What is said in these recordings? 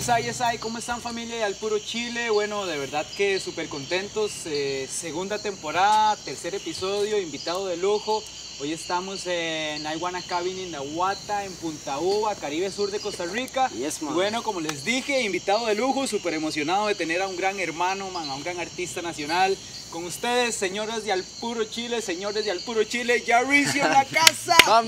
Yes, hay, ¿cómo están familia de Al Puro Chile? Bueno, de verdad que súper contentos, segunda temporada, tercer episodio, invitado de lujo. Hoy estamos en I Wanna Cabin in Nahuatl, en Punta Uva, Caribe Sur de Costa Rica. Yes, man. Y bueno, como les dije, invitado de lujo, súper emocionado de tener a un gran hermano, man, a un gran artista nacional. Con ustedes, señores de Al Puro Chile, Yaricio en la casa. Bam.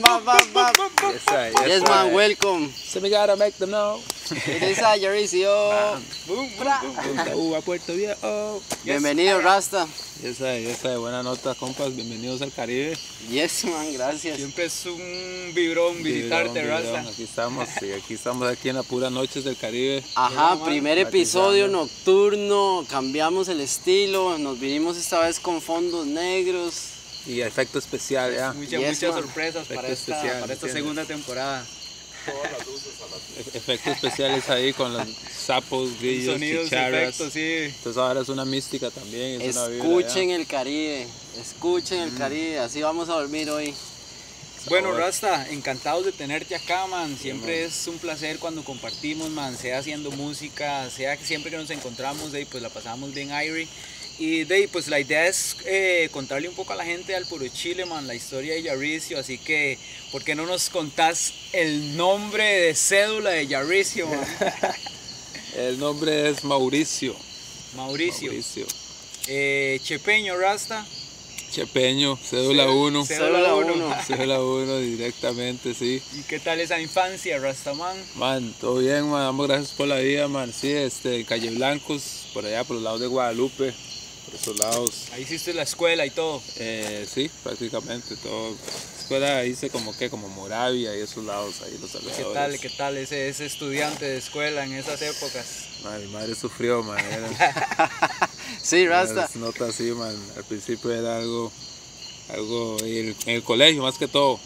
Yes, man, welcome. So we gotta make them know. It is Yaricio. Punta Uva, Puerto Viejo. Bienvenido, Rasta. Esa, buena nota, compas. Bienvenidos al Caribe. Yes, man, gracias. Siempre es un vibrón visitarte, Rasta. Aquí estamos, sí, aquí en las puras noches del Caribe. Ajá, primer episodio nocturno, cambiamos el estilo, nos vinimos esta vez con fondos negros. Y efecto especial, ya. Muchas sorpresas para esta segunda temporada. Efectos especiales ahí con los sapos, grillos, sonidos, chicharras. efectos, sí. Entonces ahora es una mística también. Es una Escuchen el Caribe, así vamos a dormir hoy. Bueno, Rasta, encantados de tenerte acá, man. Siempre es un placer cuando compartimos, man, sea haciendo música, sea que siempre que nos encontramos, pues la pasamos bien, Irie. Y pues la idea es contarle un poco a la gente de Al Puro Chile, man, la historia de Yaricio. Así que, ¿por qué no nos contás el nombre de cédula de Yaricio, man? El nombre es Mauricio. Mauricio. Chepeño, Rasta. Chepeño, cédula 1. Cédula 1. Cédula 1 directamente, sí. ¿Y qué tal esa infancia, Rastaman? Man, todo bien, man, damos gracias por la vida, man. Sí, Calle Blancos, por allá, por los lados de Guadalupe, por esos lados. Ahí hiciste la escuela y todo. Sí, prácticamente todo. Escuela hice como Moravia y esos lados, ahí los alrededores. ¿Qué tal ese estudiante de escuela en esas épocas? Man, mi madre sufrió, man. Sí, Rasta. Se nota así, man. Al principio era algo en el colegio más que todo.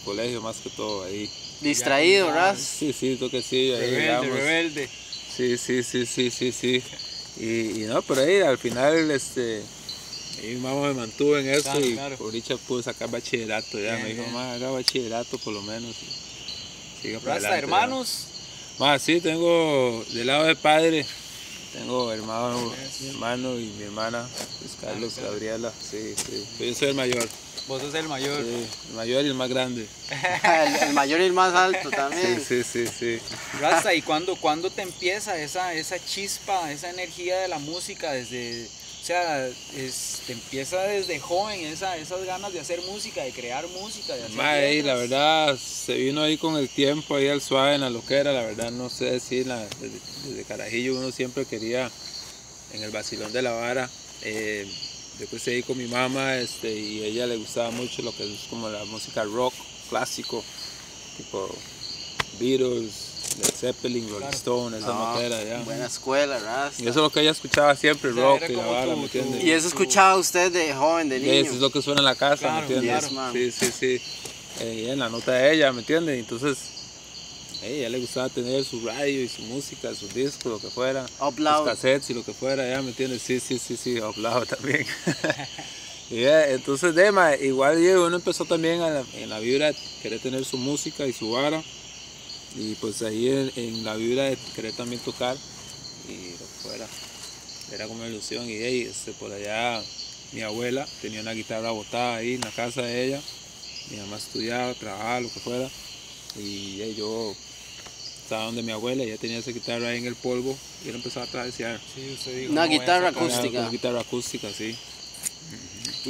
Ahí. Distraído, Ras. Sí, creo que sí. Ahí Rebelde. Sí. Y no, pero ahí al final, mi mamá me mantuvo en eso claro. Por dicha pude sacar bachillerato ya. Me dijo, ma, haga bachillerato por lo menos. Siga para Rasta, adelante, hermanos. Ma, sí, tengo del lado de padre. Tengo mi hermano y mi hermana, pues Carlos, Gabriela, sí. Yo soy el mayor. Vos sos el mayor. Sí, el mayor y el más grande. El mayor y el más alto también. Sí. Rasta, ¿y cuándo te empieza esa chispa, esa energía de la música? Te empieza desde joven esas ganas de hacer música, de crear música, de hacer letras. La verdad, se vino ahí con el tiempo, ahí al suave, en la loquera, la verdad, no sé decir, desde carajillo uno siempre quería, en el vacilón de la vara, yo crecí ahí con mi mamá, y a ella le gustaba mucho lo que es como la música rock clásico, tipo Beatles, Led Zeppelin, Rolling Stone, esa notera, ya. Buena escuela, Rasta. Y eso es lo que ella escuchaba siempre, rock y la vara, ¿me entiendes? Y eso escuchaba usted de joven, de niño. Eso es lo que suena en la casa, Claro, ¿me entiendes? claro. Sí. En la nota de ella, ¿me entiendes? Entonces, a ella le gustaba tener su radio y su música, sus discos, lo que fuera. Up loud. Sus cassettes y lo que fuera, ¿ya? ¿Me entiendes? Sí, up loud también. Entonces, igual uno empezó también en la vibra de querer tener su música y su vara. Y pues ahí en la vibra de querer también tocar y lo que fuera. Era como una ilusión. Y por allá mi abuela tenía una guitarra botada ahí en la casa de ella. Mi mamá estudiaba, trabajaba, lo que fuera. Y yo estaba donde mi abuela, ella tenía esa guitarra ahí en el polvo y él empezó a travesear. Sí, usted dijo, Una guitarra acústica. Una guitarra acústica, sí. Y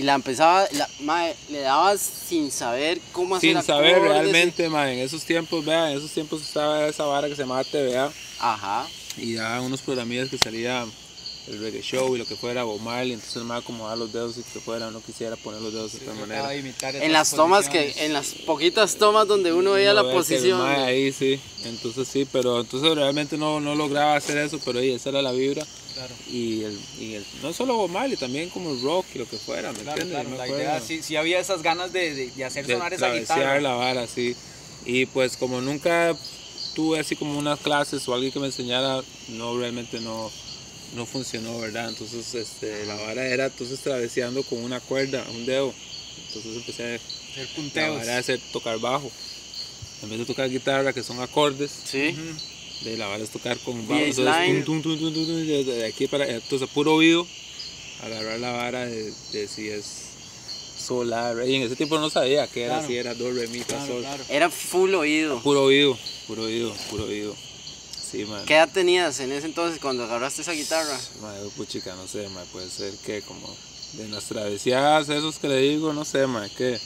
le dabas sin saber cómo hacer Sin saber acordes. realmente, en esos tiempos estaba esa vara que se llamaba TVA. Ajá. Y ya unos programillas que salía el reggae show y lo que fuera, Bob Marley, entonces no me acomodaba los dedos y que fuera, uno quisiera poner los dedos de esta manera. En las poquitas tomas donde uno veía la posición. Ahí sí, entonces sí, pero entonces realmente no lograba hacer eso, pero esa era la vibra. Claro. Y no solo Bob Marley, también como el rock y lo que fuera, ¿me entiendes? Claro, la idea, sí había esas ganas de hacer sonar esa guitarra. La vara, sí. Y pues como nunca tuve así como unas clases o alguien que me enseñara, realmente no funcionó, ¿verdad? Entonces la vara era traveseando con una cuerda, un dedo. Entonces empecé a hacer punteos. Tocar bajo. En vez de tocar guitarra, que son acordes. Sí. de la vara es tocar con bajo, Baseline. entonces, de aquí para, entonces puro oído, agarrar la vara de si es sol, la, re, y en ese tiempo no sabía que era, Claro. si era do, re, mi, fa, Claro, sol, claro. Era full oído. puro oído, puro oído, puro oído, sí, man. ¿Qué edad tenías en ese entonces cuando agarraste esa guitarra? Madre, puchica, no sé, man, puede ser que como de las travesías, esos que le digo, no sé, man, que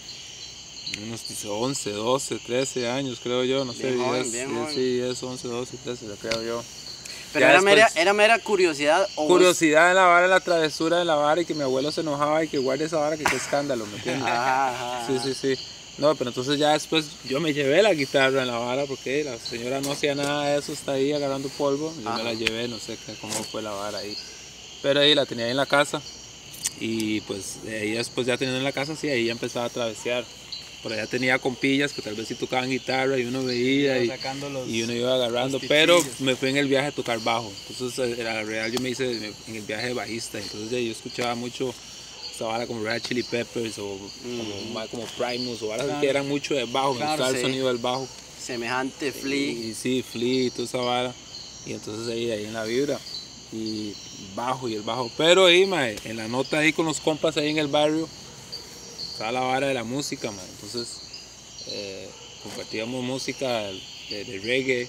unos 11, 12, 13 años, creo yo, no sé, Bien joven, 10, bien joven. sí, 10, 11, 12, 13, lo creo yo. Pero Ya después- era mera curiosidad o vos- Curiosidad en la vara, en la travesura de la vara y que mi abuelo se enojaba y que guarde esa vara, que qué escándalo, ¿me entiendes? Ajá, ajá. Sí, sí, sí. No, pero entonces ya después yo me llevé la guitarra en la vara porque la señora no hacía nada de eso, está ahí agarrando polvo. Yo me la llevé, no sé cómo fue la vara ahí. Pero ahí la tenía ahí en la casa y pues de ahí después ya teniendo en la casa, sí, ahí ya empezaba a travesear. Por allá tenía compillas que tal vez sí tocaban guitarra y uno veía Iba sacando los- y uno iba agarrando, los pero pitillos. me fui en el viaje a tocar bajo. Entonces, la real yo me hice en el viaje de bajista. Entonces, yo escuchaba mucho esa vara como Red Hot Chili Peppers o como Primus o varas Claro. que eran mucho de bajo. Me Claro, gustaba sí. el sonido del bajo. Semejante Flea. Y sí, Flea y toda esa vara. Y entonces ahí en la vibra. Y bajo y el bajo. Pero ahí, mae, en la nota ahí con los compas ahí en el barrio, estaba la vara de la música, mae. Entonces, compartíamos música de reggae,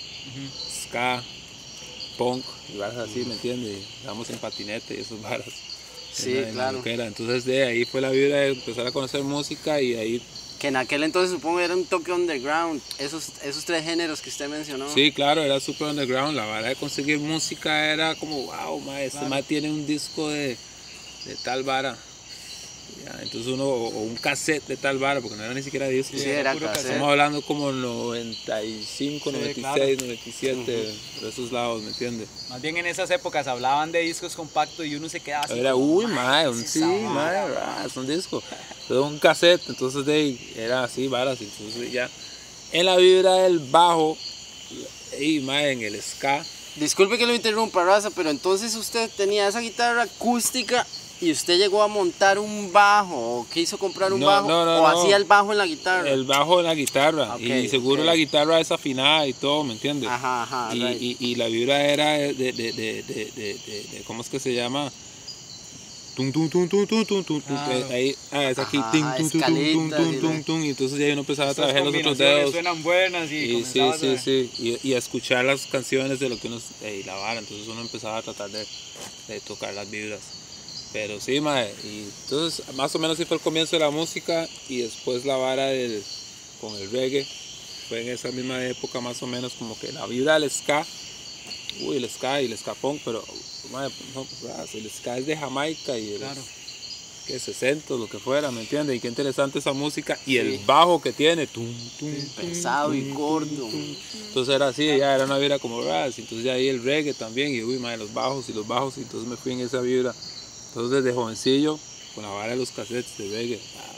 ska, punk y varas así, ¿me entiendes? Y Dábamos en patinete y esas varas. Sí, en la claro. loquera. Entonces de ahí fue la vibra de empezar a conocer música y ahí, Que en aquel entonces supongo era un toque underground. Esos tres géneros que usted mencionó. sí, claro, era super underground. La vara de conseguir música era como, wow, ma, este Claro. ma tiene un disco de tal vara. Ya, entonces uno, o un cassette de tal vara, porque no era ni siquiera disco. Sí, era puro cassette. Estamos hablando como 95, Sí, 96, claro. 97, por esos lados, ¿me entiendes? Más bien en esas épocas hablaban de discos compactos y uno se quedaba así. Era, como, uy, "Mae, mae, ¿qué es sí, esa mae, vara, es un disco. Pero un cassette, entonces de ahí, era así, varas, entonces ya. En la vibra del bajo, y mae, en el ska, Disculpe que lo interrumpa, Raza, pero entonces usted tenía esa guitarra acústica y usted llegó a montar un bajo o quiso comprar un No, bajo no, no, o no. hacía el bajo en la guitarra. el bajo en la guitarra, Ok, y seguro ok. la guitarra es afinada y todo, ¿me entiendes? Ajá, ajá, y, right. y la vibra era ¿cómo es que se llama? Tum, tum, tum, tum, tum, tum, tum, tum. Claro. Ahí, es aquí, Ajá, ting, tum, tum, tum, tum, escalitas tum, y tum, la- tum, y entonces ya uno empezaba a Estas trabajar los otros combinaciones dedos. suenan buenas y Y sí, comenzabas sí, a- sí, y a escuchar las canciones de lo que uno y la vara, entonces uno empezaba a tratar de tocar las vibras. Pero sí, mae, y entonces más o menos sí fue el comienzo de la música y después la vara con el reggae, fue en esa misma época más o menos como que la vibra del ska, el ska y el ska punk, pero mae, no, el ska es de Jamaica y de los, Claro. que 60, lo que fuera, ¿me entiendes? Y qué interesante esa música y el Sí. bajo que tiene, tum, tum, Pesado y tum, gordo. entonces era así, ya era una vibra como ras, entonces ya ahí el reggae también, y uy, madre, los bajos, y entonces me fui en esa vibra. Entonces desde jovencillo, con la vara de los cassettes de reggae,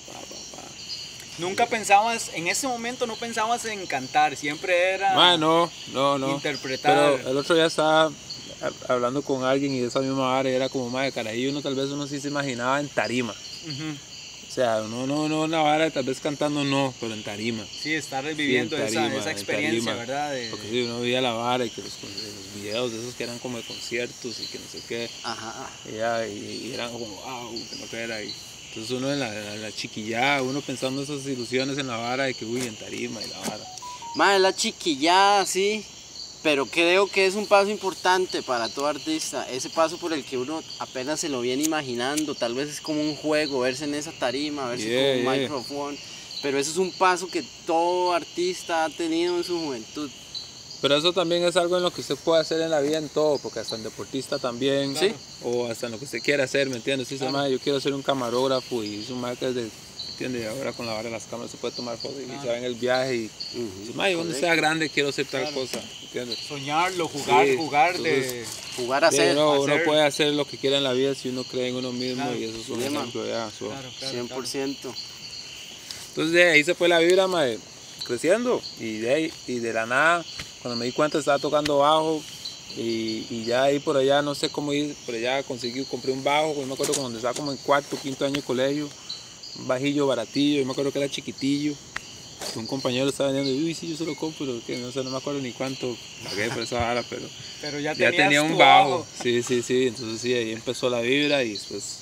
Nunca pensabas, en ese momento no pensabas en cantar, siempre era Madre, no. interpretar. Pero el otro día estaba hablando con alguien y de esa misma vara, y era como, madre, carajillo, uno sí se imaginaba en tarima. Ujú. O sea, no una vara, tal vez cantando no, pero en tarima. Sí, estar viviendo Sí, en tarima, esa en experiencia, tarima. ¿verdad? Porque sí, uno veía la vara y que los videos de esos que eran como de conciertos y que no sé qué. Ajá. Y eran como, wow, que no era ahí. Entonces uno en la chiquillada, uno pensando esas ilusiones en la vara de que, uy, en tarima y la vara. Madre, la chiquillada, sí, pero creo que es un paso importante para todo artista, ese paso por el que uno apenas se lo viene imaginando, tal vez es como un juego, verse en esa tarima, verse con un micrófono, pero eso es un paso que todo artista ha tenido en su juventud. Pero eso también es algo en lo que usted puede hacer en la vida en todo, porque hasta en deportista también, Sí. o hasta en lo que usted quiera hacer, ¿me entiendes? Si dice, Claro. "Mae, yo quiero ser un camarógrafo y es un mae que es de, ¿entiendes? Ahora con la vara de las cámaras se puede tomar fotos y se va en el viaje y dice, "Mae, cuando sea grande quiero hacer tal Claro. cosa", ¿entiendes? Soñarlo, jugar, Sí, jugar entonces, Jugar a Sí, ser, uno hacer. puede hacer lo que quiera en la vida si uno cree en uno mismo Claro. y eso es un Sí, man. ejemplo ya. Claro, claro, 100%. Entonces de ahí se fue la vibra, mae, creciendo y de la nada, cuando me di cuenta estaba tocando bajo y ya ahí por allá, no sé cómo ir, por allá compré un bajo, yo me acuerdo cuando estaba como en cuarto, quinto año de colegio, un bajillo baratillo, yo me acuerdo que era chiquitillo un compañero estaba vendiendo, uy, sí, yo se lo compro, pero que no sé, no me acuerdo ni cuánto pagué por esa vara, pero ya ya tenías tenía un tu bajo. Sí, sí, sí, entonces sí, ahí empezó la vibra y después,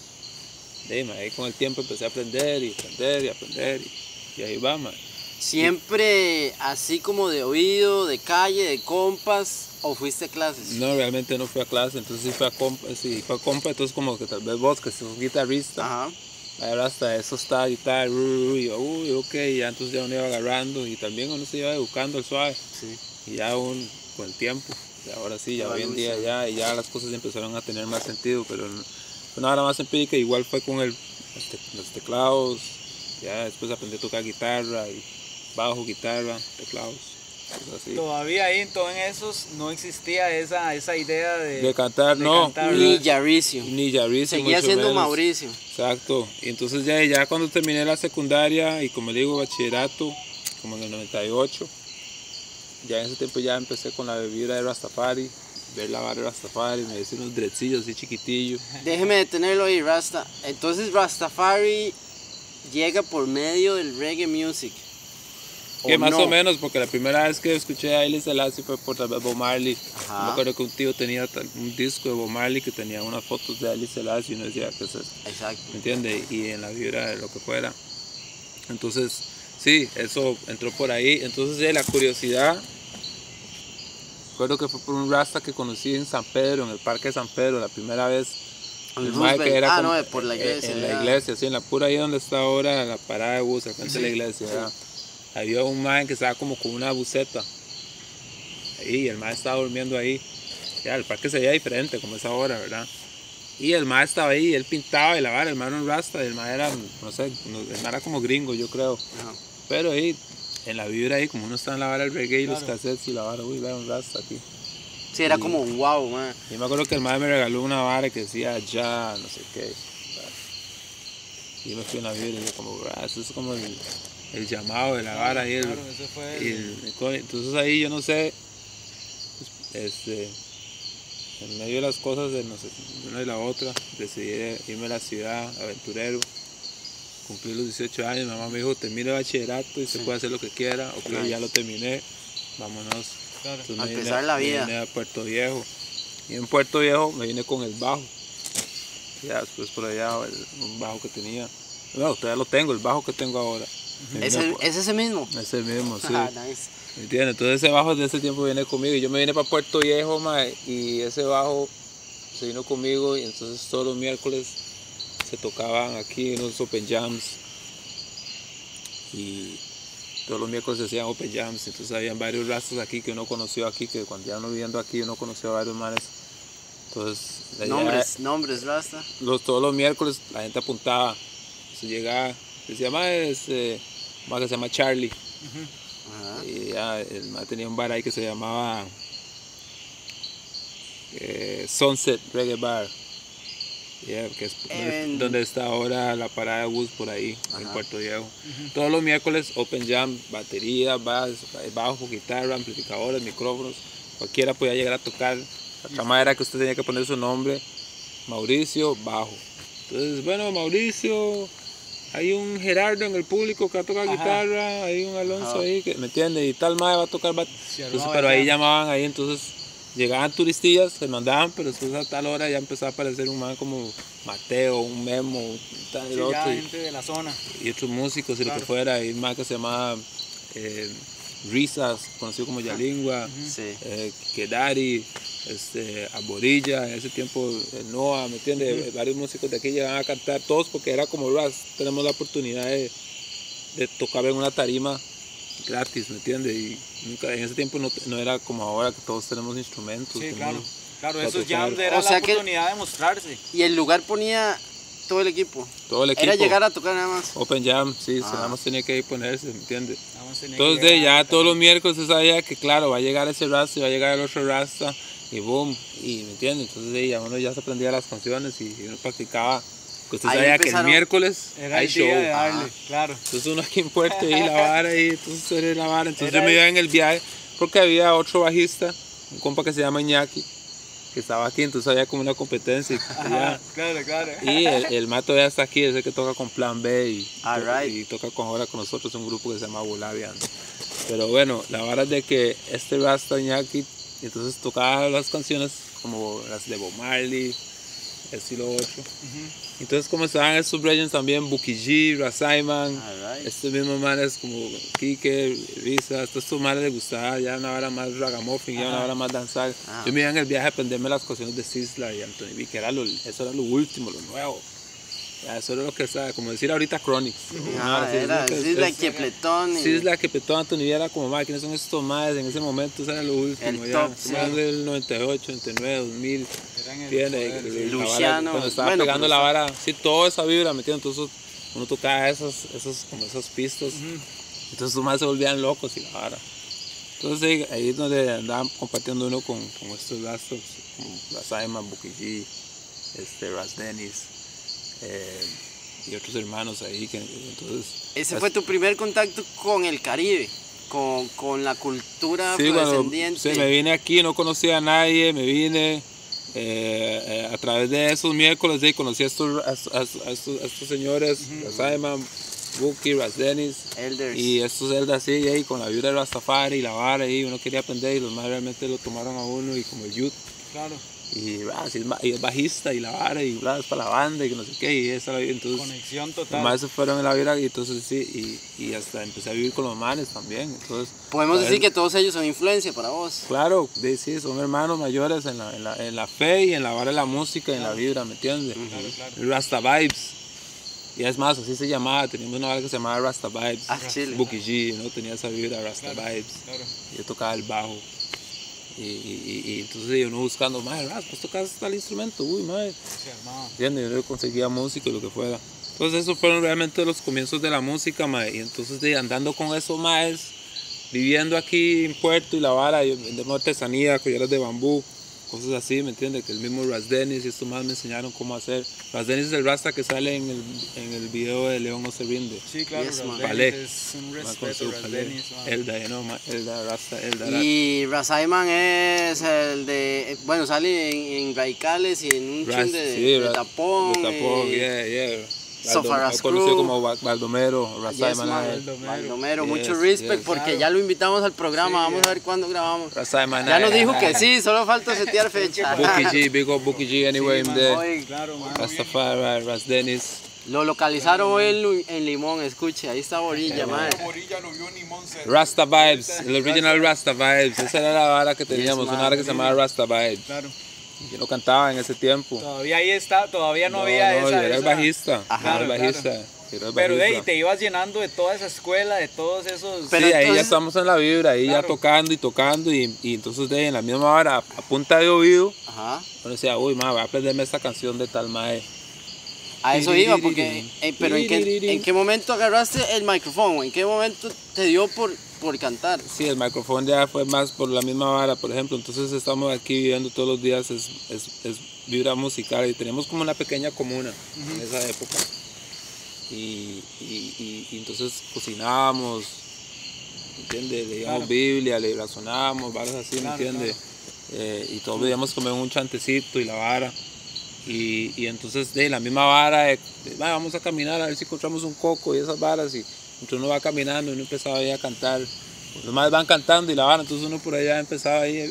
ahí con el tiempo empecé a aprender y aprender y aprender y ahí va, man. ¿Siempre así como de oído, de calle, de compas, o fuiste a clases? No, realmente no fui a clase, entonces sí fue a compa, entonces como que tal vez vos que sos guitarrista, Ajá. ahora hasta eso está guitarra, y yo, uy, ok, ya entonces ya uno iba agarrando y también uno se iba educando al suave, Sí. y ya con el tiempo, y ahora sí, ya hoy en día Evolución. ya las cosas empezaron a tener más sentido, pero fue una hora más empírica, igual fue con los teclados, ya después aprendí a tocar guitarra, y bajo, guitarra, teclados. Así. Todavía ahí en esos no existía esa idea De cantar, no. cantar, Ni ¿verdad? Yarricio. Ni Yarricio, Seguía mucho siendo menos. Mauricio. Exacto. Y entonces ya cuando terminé la secundaria y como le digo, bachillerato, como en el 98, ya en ese tiempo ya empecé con la bebida de Rastafari, ver la vara de Rastafari, me decían unos dreadcillos así chiquitillos. Déjeme detenerlo ahí, Rasta. Entonces Rastafari llega por medio del reggae music. Que más no? o menos, porque la primera vez que escuché a Haile Selassie fue por Bob Marley. Ajá. Me acuerdo que un tío tenía un disco de Bob Marley que tenía unas fotos de Haile Selassie y uno decía, ¿qué es eso? Exacto. ¿Me entiendes? Y en la vibra de lo que fuera. Entonces, sí, eso entró por ahí. Entonces, la curiosidad, recuerdo que fue por un rasta que conocí en San Pedro, en el parque de San Pedro, la primera vez. El mae Roosevelt. que era No, por la iglesia. en la ya. iglesia, sí, en la pura ahí donde está ahora la parada de bus, al frente de la iglesia. ¿verdad? Había un mae que estaba como con una buceta. Ahí, el mae estaba durmiendo ahí. Ya, el parque se veía diferente, como es ahora, ¿verdad? Y el mae estaba ahí, él pintaba y la vara, el mae era un rasta, el mae era, no sé, el mae era como gringo, yo creo. Ajá. Pero ahí, en la vibra ahí, como uno está en la vara del reggae y Claro. los cassettes y la vara, uy, vea un rasta aquí. Sí, era Y- como wow, man. Y me acuerdo que el mae me regaló una vara que decía ya, no sé qué. Y yo me fui en la vibra y yo como, eso es como el llamado de la vara y Claro, ese fue entonces ahí yo no sé, en medio de las cosas de, no sé, de una y la otra, decidí irme a la ciudad, aventurero, cumplí los 18 años, mi mamá me dijo, termine el bachillerato y se puede hacer lo que quiera, ok, Nice. ya lo terminé, vámonos. Claro. Entonces A me empezar la vida. Me vine a Puerto Viejo, y en Puerto Viejo me vine con el bajo, ya después por allá un bajo que tenía, bueno, todavía lo tengo, el bajo que tengo ahora. Me vine ¿Es ese mismo? ese mismo, sí. Ah, nice. ¿Me entiendes? Entonces ese bajo de ese tiempo viene conmigo y yo me vine para Puerto Viejo, mae, y ese bajo se vino conmigo y entonces todos los miércoles se tocaban aquí en los open jams y todos los miércoles se hacían open jams, entonces habían varios rastas aquí que uno conoció aquí, que cuando ya uno viviendo aquí uno conoció a varios manes, entonces de allá, Nombres, Rasta. todos los miércoles la gente apuntaba, se llegaba, decía más que se llama Charlie. Ajá. Y ya, el mae tenía un bar ahí que se llamaba Sunset Reggae Bar. Yeah, que es donde está ahora la parada de bus por ahí, en Puerto Viejo. Todos los miércoles open jam, batería, bajo, guitarra, amplificadores, micrófonos. Cualquiera podía llegar a tocar. La trama era que usted tenía que poner su nombre, Mauricio, bajo. Entonces, bueno, Mauricio, hay un Gerardo en el público que va a tocar guitarra, hay un Alonso ahí, que, ¿me entiendes? Y tal mae va a tocar entonces, pero ahí llamaban ahí, entonces llegaban turistillas, se mandaban, pero después a tal hora ya empezaba a aparecer un man como Mateo, un Memo, tal, sí, el otro, gente de la zona. y otros músicos y lo que fuera, y un man que se llamaba Risas, conocido como Yalingua, Sí. Kedari, Aborilla, en ese tiempo Noah, ¿me entiendes? Varios músicos de aquí llegaban a cantar, todos porque era como Ras, tenemos la oportunidad de tocar en una tarima gratis, ¿me entiendes? Y nunca, en ese tiempo no era como ahora que todos tenemos instrumentos. Sí, tenemos claro, para esos tocar. jams era O sea la que- oportunidad de mostrarse. Y el lugar ponía todo el equipo. Todo el equipo. Era llegar a tocar nada más. Open Jam, sí, Ah. nada más tenía que ir ponerse, ¿me entiendes? Vamos a tener que Entonces llegar ya todos los miércoles se sabía que claro, va a llegar ese rasta y va a llegar el otro rasta y boom, y ¿me entiendes? Entonces ya uno ya se aprendía las canciones y uno practicaba. Que usted Ahí sabía que el empezaron- miércoles Era hay el show. día de darle, claro. Entonces uno aquí en Puerto y la vara y entonces era la vara. Entonces Era yo me iba en el viaje porque había otro bajista, un compa que se llama Iñaki, que estaba aquí, entonces había como una competencia. Ajá, claro, claro. Y el mato ya está aquí, es el que toca con Plan B Alright. y toca ahora con nosotros un grupo que se llama Bolavian. Pero bueno, la verdad es de que este Rasta Iñaki, entonces tocaba las canciones como las de Bob Marley, esto y lo otro. Entonces como estaban estos Legends también, Buki G, Razaiman, Alright. estos mismos manes como Kike, Risa, estos manes les gustaba ya una hora más ragamuffin, ya una hora más danzar. Ah. Yo me iba en el viaje a aprenderme las canciones de Sisla y Anthony B, que era eso era lo último, lo nuevo. Ya, eso era lo que estaba, como decir ahorita Chronics. Era Sisla Kepletón. Sisla, Kepletón, Anthony B era como, ¿quiénes son estos manes? En ese momento eso era lo último. El ya. top, sí. Más del 98, 99, 2000. Eran el Tiene, poder, sí. Luciano, cuando estaba bueno, pegando pero la está- vara, sí, toda esa vibra, ¿me entiendes? Entonces uno tocaba como esas pistas, entonces los más se volvían locos y la vara. Entonces ahí es donde andaban compartiendo uno con estos gastos, como Razaiman, Buki G, Ras Dennis, y otros hermanos ahí, entonces... Ese fue tu primer contacto con el Caribe, con la cultura Sí, cuando afrodescendiente. me vine aquí, no conocía a nadie, me vine a través de esos miércoles, conocí a estos señores, Razaiman, Buki, Ras Dennis, Elders. y estos elders así, ahí, con la vibra de Rastafari y la vara, y uno quería aprender y los más realmente lo tomaron a uno y como el youth. Claro. Y, y es bajista y la vara y es para la banda y que no sé qué, y esa entonces Conexión los total. más se fueron en la vida y entonces sí, y hasta empecé a vivir con los manes también, entonces Podemos a decir ver, que todos ellos son influencia para vos. claro, sí, son hermanos mayores en la fe y en la vara de la música y en la vibra, ¿me entiendes? Claro, claro. Rasta Vibes, y es más, así se llamaba, teníamos una vara que se llamaba Rasta Vibes, Ah, chile. Buki G, ¿no? Tenía esa vibra Rasta Claro, Vibes, claro. y yo tocaba el bajo. Y entonces uno buscando, madre, pues tocas tal instrumento, uy, madre, Se armaba. ¿entiendes? Yo conseguía música y lo que fuera. Entonces esos fueron realmente los comienzos de la música, madre. Y entonces andando con esos maes, viviendo aquí en Puerto y la vara, yo vendemos artesanía, collares de bambú, cosas así, ¿me entiendes? Que el mismo Ras Dennis y estos más me enseñaron cómo hacer. Ras Dennis es el rasta que sale en el video de León no se rinde. Sí, claro, Yes, man. Ras Palé. Dennis es un Más respeto, conocido, Ras Palé. Dennis, man. Elda, Rasta, Elda. Y Razaiman es el de, bueno, sale en Radicales y en un chin de tapón. De tapón, y Conocido Sofaras Crew. como Baldomero, Ras Yes, man. Baldomero. Baldomero, Yes, mucho respect yes. porque Claro. ya lo invitamos al programa, Sí, vamos a ver cuándo grabamos. Razaiman. Ya nos dijo que sí, solo falta setear fecha. Buki G, big up Buki G anyway, Sí, I'm man. there. Hoy Claro, man. Rastafari, Ras Dennis. lo localizaron hoy en Limón, escuche, ahí está Borilla, madre. Borilla lo vio en Limón Center. Rasta Vibes, el original Rasta Vibes. Esa era la vara que teníamos, man. una vara que se llamaba Rasta Vibes. Claro. Yo no cantaba en ese tiempo. Todavía ahí está, todavía no había yo esa. era el esa- bajista. Ajá, Yo era el bajista. yo era el Pero de ahí bajista. te ibas llenando de toda esa escuela, de todos esos. Pero Sí, ahí ya entonces- estamos en la vibra, ahí Claro. ya tocando y tocando y entonces de ahí en la misma hora, a punta de oído, Ajá. uno decía, uy, ma, voy a aprenderme esta canción de tal mae. A eso iba, porque, pero ¿en qué momento agarraste el micrófono? ¿En qué momento te dio por cantar? Sí, el micrófono ya fue más por la misma vara, por ejemplo, entonces estamos aquí viviendo todos los días, es vibra musical y teníamos como una pequeña comuna en esa época. Y entonces cocinábamos, ¿entiendes? Leíamos Claro. Biblia, le razonábamos, varas así, ¿me Claro, entiendes? Y todos veíamos comer un chantecito y la vara. Y entonces de la misma vara, vamos a caminar a ver si encontramos un coco y esas varas. Y entonces uno va caminando y uno empezaba ahí a cantar. Los demás van cantando y la vara, entonces uno por allá empezaba ahí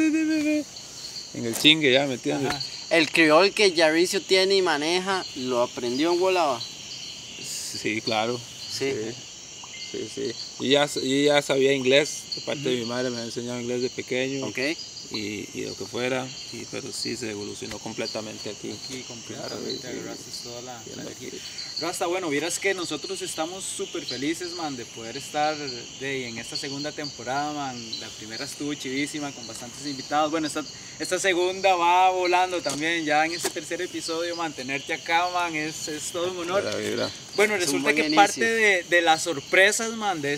en el chingue, ya, ¿me entiendes? Ajá. El criol que Yaricio tiene y maneja, ¿lo aprendió en Gualaba? Sí, claro. Sí. Sí. Y ya sabía inglés, de parte de mi madre me había enseñado inglés de pequeño. Ok. Y lo que fuera, pero sí se evolucionó completamente aquí. Aquí completamente Claro, sí. agarraste toda la Viendo energía. aquí. Rasta, bueno, vieras que nosotros estamos súper felices, man, de poder estar en esta segunda temporada, man. La primera estuvo chivísima con bastantes invitados. Bueno, esta segunda va volando también. Ya en este tercer episodio, man, tenerte acá, man, es todo un honor. La vibra. Bueno, Es un resulta buen que inicio. parte de las sorpresas, man, de la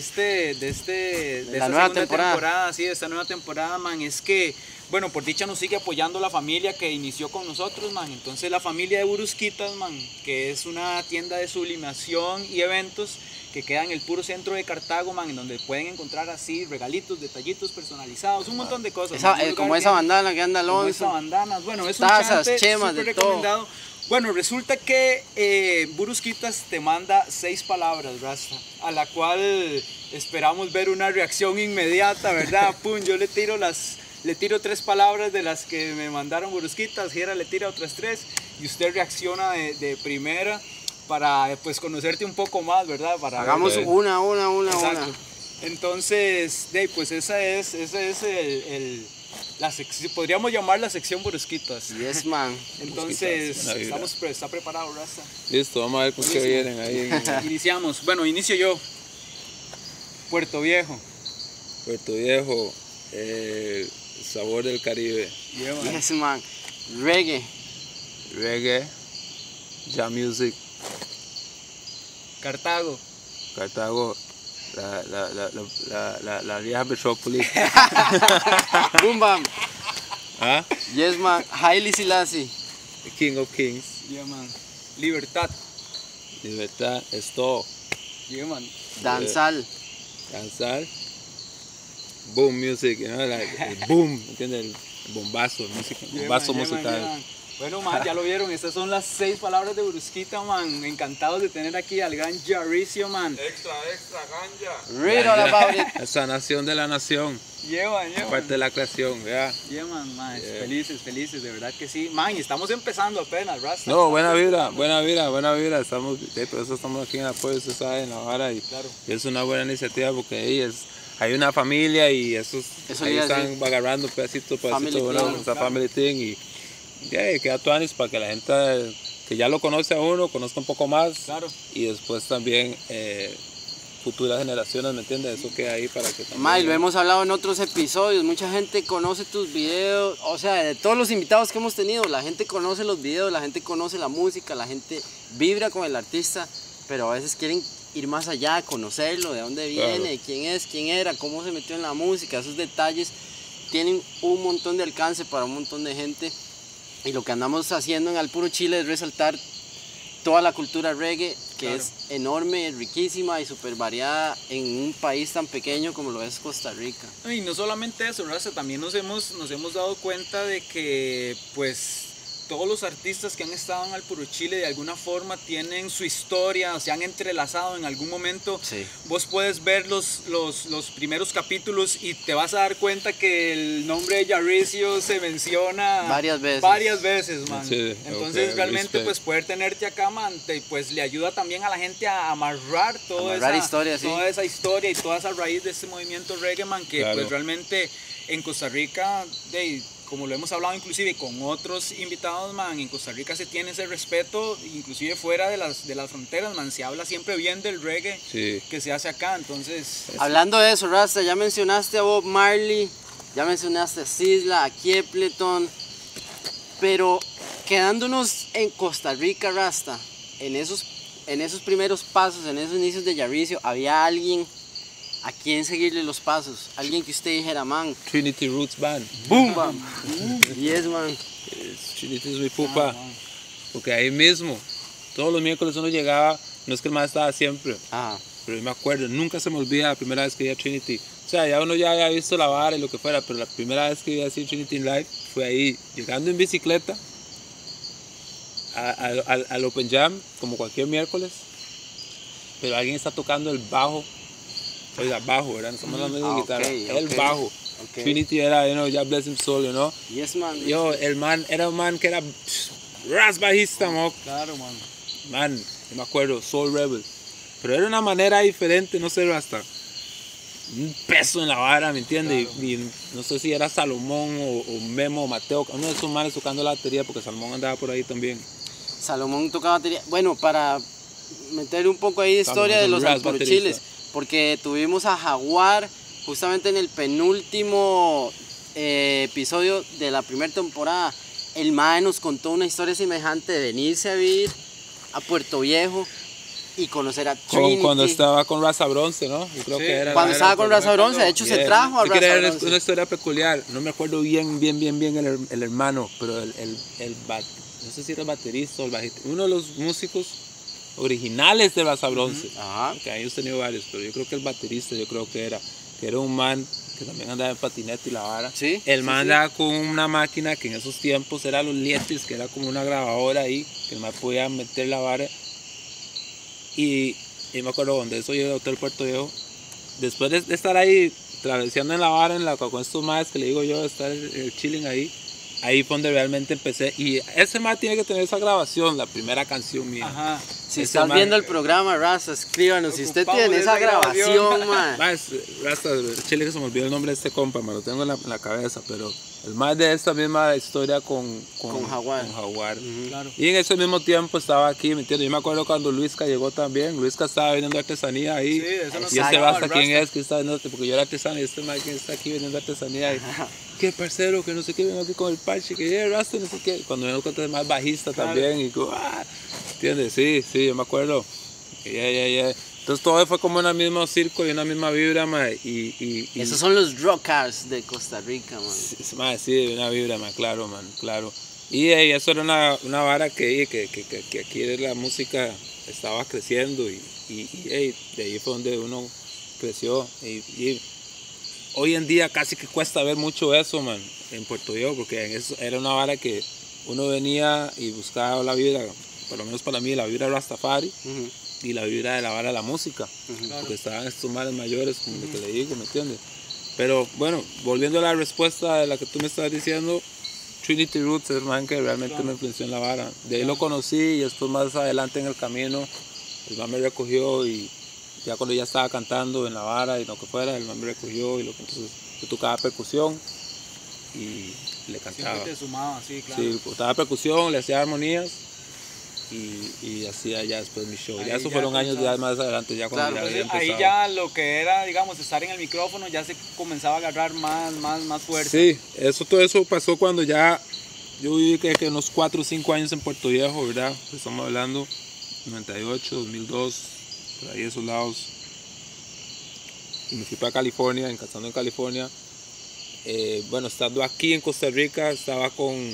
esta nueva segunda temporada. sí, de esta nueva temporada, man, es que, bueno, por dicha nos sigue apoyando la familia que inició con nosotros, man. Entonces la familia de Burusquitas, man, que es una tienda de sublimación y eventos que queda en el puro centro de Cartago, man, en donde pueden encontrar así regalitos, detallitos personalizados, un montón de cosas. Como esa bandana que anda como esa Alonso. bandana, bueno, es un Tazas, chante chemas, súper de todo. recomendado. Bueno, resulta que Burusquitas te manda 6 palabras, Rasta, a la cual esperamos ver una reacción inmediata, ¿verdad? Pum, yo le tiro 3 palabras de las que me mandaron Burusquitas, Jera le tira otras 3 y usted reacciona de primera para pues conocerte un poco más, ¿verdad? Hagamos Ok. una. Exacto. Entonces, pues esa es la sección, podríamos llamar la sección Burusquitas. Yes, man. Entonces, Buena vibra. está preparado, Rasta. Listo, vamos a ver con qué vienen ahí en Iniciamos. Bueno, inicio yo. Puerto Viejo. Puerto Viejo, sabor del Caribe, Yeah, man. Yes, man. Reggae. reggae, jam music, Cartago. Cartago, la vieja metrópoli. Boom, bam. ¿Ah? Yes, man. Haile Selassie. The King of Kings, Yeah, man. Libertad. libertad, es todo. Yeah, man. Danzal. Danzar, boom music, you know, like, el boom, ¿entiendes? El bombazo, música, Yeah, bombazo man, yeah, man, musical. yeah, man. Bueno, man, ya lo vieron. Estas son las 6 palabras de Burusquita, man. Encantados de tener aquí al gran Jaricio, man. Extra, ganja. Read all about it. La sanación de la nación, Yeah, man, yeah, parte man. de la creación, ¿ya? Yeah, man. Yeah. Felices, de verdad que sí. Man, y estamos empezando apenas, Rasta. No, buena vibra, estamos, por eso estamos aquí en apoyo, usted sabe, en la vara, y Claro. es una buena iniciativa porque ahí hay una familia y Eso ahí le iba a están decir. agarrando pedacito, Family bueno, thing, esa claro. family thing, y queda tuanis para que la gente que ya lo conoce a uno, conozca un poco más, Claro. y después también futuras generaciones, ¿me entiendes? Eso queda ahí para que también... Ma, y lo hemos hablado en otros episodios, mucha gente conoce tus videos, o sea, de todos los invitados que hemos tenido, la gente conoce los videos, la gente conoce la música, la gente vibra con el artista, pero a veces quieren ir más allá, conocerlo, de dónde viene, Claro. quién es, quién era, cómo se metió en la música, esos detalles tienen un montón de alcance para un montón de gente, y lo que andamos haciendo en Al Puro Chile es resaltar toda la cultura reggae, que Claro. es enorme, riquísima y súper variada en un país tan pequeño como lo es Costa Rica. Y no solamente eso, Raza, también nos hemos dado cuenta de que pues todos los artistas que han estado en Al Puro Chile de alguna forma tienen su historia, se han entrelazado en algún momento. Sí. Vos puedes ver los primeros capítulos y te vas a dar cuenta que el nombre de Jaricio se menciona Varias veces. Varias veces, man. Sí, Entonces ok, realmente respect. pues poder tenerte acá, man, pues le ayuda también a la gente a amarrar Amarrar historia, sí. toda esa historia y toda esa raíz de este movimiento reggae, man, que Claro. pues realmente en Costa Rica, como lo hemos hablado inclusive con otros invitados, man, en Costa Rica se tiene ese respeto, inclusive fuera de las fronteras, man, se habla siempre bien del reggae Sí. que se hace acá, entonces... Hablando de eso, Rasta, ya mencionaste a Bob Marley, ya mencionaste a Sisla, a Kiepleton, pero quedándonos en Costa Rica, Rasta, en esos primeros pasos, en esos inicios de Jaricio, había alguien a quien seguirle los pasos, alguien que usted dijera, man, Trinity Roots Band. boom, bam, yes, man, Trinity es mi pupa, porque ahí mismo, todos los miércoles uno llegaba, no es que el más estaba siempre, ah, pero yo me acuerdo, nunca se me olvida la primera vez que vi a Trinity. O sea, ya uno ya había visto la vara y lo que fuera, pero la primera vez que vi así Trinity in Live fue ahí, llegando en bicicleta al Open Jam, como cualquier miércoles, pero alguien está tocando el bajo, oiga, bajo, ¿verdad? No estamos hablando de guitarra, el ok, bajo. ok. Trinity era, ya bless him soul, you know. yes, man, Yo, el man era un man que era ras bajista, mo. Claro, man. Man, no me acuerdo, Soul Rebel. Pero era una manera diferente, no sé, hasta un peso en la vara, ¿me entiendes? Claro. Y no sé si era Salomón o Memo o Mateo, uno de esos manes tocando la batería, porque Salomón andaba por ahí también. Salomón tocaba batería. Bueno, para meter un poco ahí de historia Salomón, de los un ras Alpurochiles, baterista. porque tuvimos a Jaguar justamente en el penúltimo episodio de la primera temporada. El mae nos contó una historia semejante de venirse a vivir a Puerto Viejo y conocer a Trinity. Cuando estaba con Raza Bronce, ¿no? Yo creo Sí, que era. Cuando estaba con Raza Bronce, de hecho se Yeah. trajo a Yo quería Raza ver Bronce. una historia peculiar, no me acuerdo bien el hermano, pero no sé si era el baterista o el bajista, uno de los músicos originales de Raza Bronce. Ajá. Que ellos tenido varios, pero yo creo que el baterista, yo creo que era un man que también andaba en patineta y la vara. Sí, El sí, man sí. andaba con una máquina que en esos tiempos era los Lietis, que era como una grabadora ahí, que el man podía meter la vara. Y me acuerdo cuando eso yo al Hotel Puerto Viejo, después de estar ahí traveseando en la vara con estos maes que le digo yo, estar chilling ahí fue donde realmente empecé. Y ese man tiene que tener esa grabación, la primera canción mía. Ajá. Si Ese estás man- viendo el programa, Raza, escríbanos. Si usted Ocupamos tiene esa esa grabación. grabación, man. Más, Rasta, chile que se me olvidó el nombre de este compa, me lo tengo en la cabeza, pero el más de esta misma historia con Jaguar. con Jaguar. Claro. Y en ese mismo tiempo estaba aquí, ¿me entiendes? Yo me acuerdo cuando Luisca llegó también, Luisca estaba vendiendo artesanía ahí. Sí, eso nos y este contaba Rasta, el ¿quién Rasta. es? Que está vendiendo, porque yo era artesano y este man que está aquí vendiendo artesanía. Y, qué parcero, que no sé qué, vengo aquí con el parche, que Rasta, no sé qué. Cuando me doy cuenta es más bajista también, y ¿entiendes? Sí, yo me acuerdo. Yeah. Entonces todo fue como en el mismo círculo y una misma vibra, ma, y Esos son los rockers de Costa Rica, man. sí, una vibra, ma, claro, man, claro. Y eso era una vara que aquí la música estaba creciendo y de ahí fue donde uno creció. Y hoy en día casi que cuesta ver mucho eso, man, en Puerto Viejo, porque en eso era una vara que uno venía y buscaba la vibra, por lo menos para mí, la vibra Rastafari. Ujú. Y la vibra de la vara de la música, porque estaban estos males mayores, como lo que le digo, ¿me entiendes? Pero bueno, volviendo a la respuesta de la que tú me estabas diciendo, Trinity Roots es el man que realmente me influenció en la vara. De ahí lo conocí y después más adelante en el camino, el man me recogió y ya cuando ya estaba cantando en la vara y lo que fuera, el man me recogió y entonces yo tocaba percusión y le cantaba. Siempre te sumaba, sí, claro. Sí, tocaba percusión, le hacía armonías. Y hacía ya después mi show. Ahí Ya eso ya fueron años ya comenzabas. más adelante, ya cuando Claro, ya había Entonces, ahí empezado. ya lo que era, digamos, estar en el micrófono ya se comenzaba a agarrar más fuerza. Sí, todo eso pasó cuando ya yo viví que unos 4 o 5 años en Puerto Viejo, ¿verdad? Estamos hablando 98, 2002, por ahí esos lados. Y me fui para California, encantando en California. Bueno, estando aquí en Costa Rica, estaba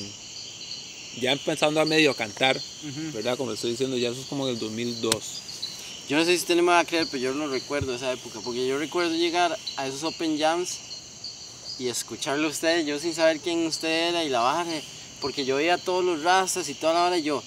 ya empezando a medio cantar, ¿verdad? Como estoy diciendo, ya eso es como en el 2002. Yo no sé si usted no me va a creer, pero yo no recuerdo esa época, porque yo recuerdo llegar a esos open jams y escucharlo a usted, yo sin saber quién usted era y la vara, porque yo veía todos los rastas y toda la vara y yo,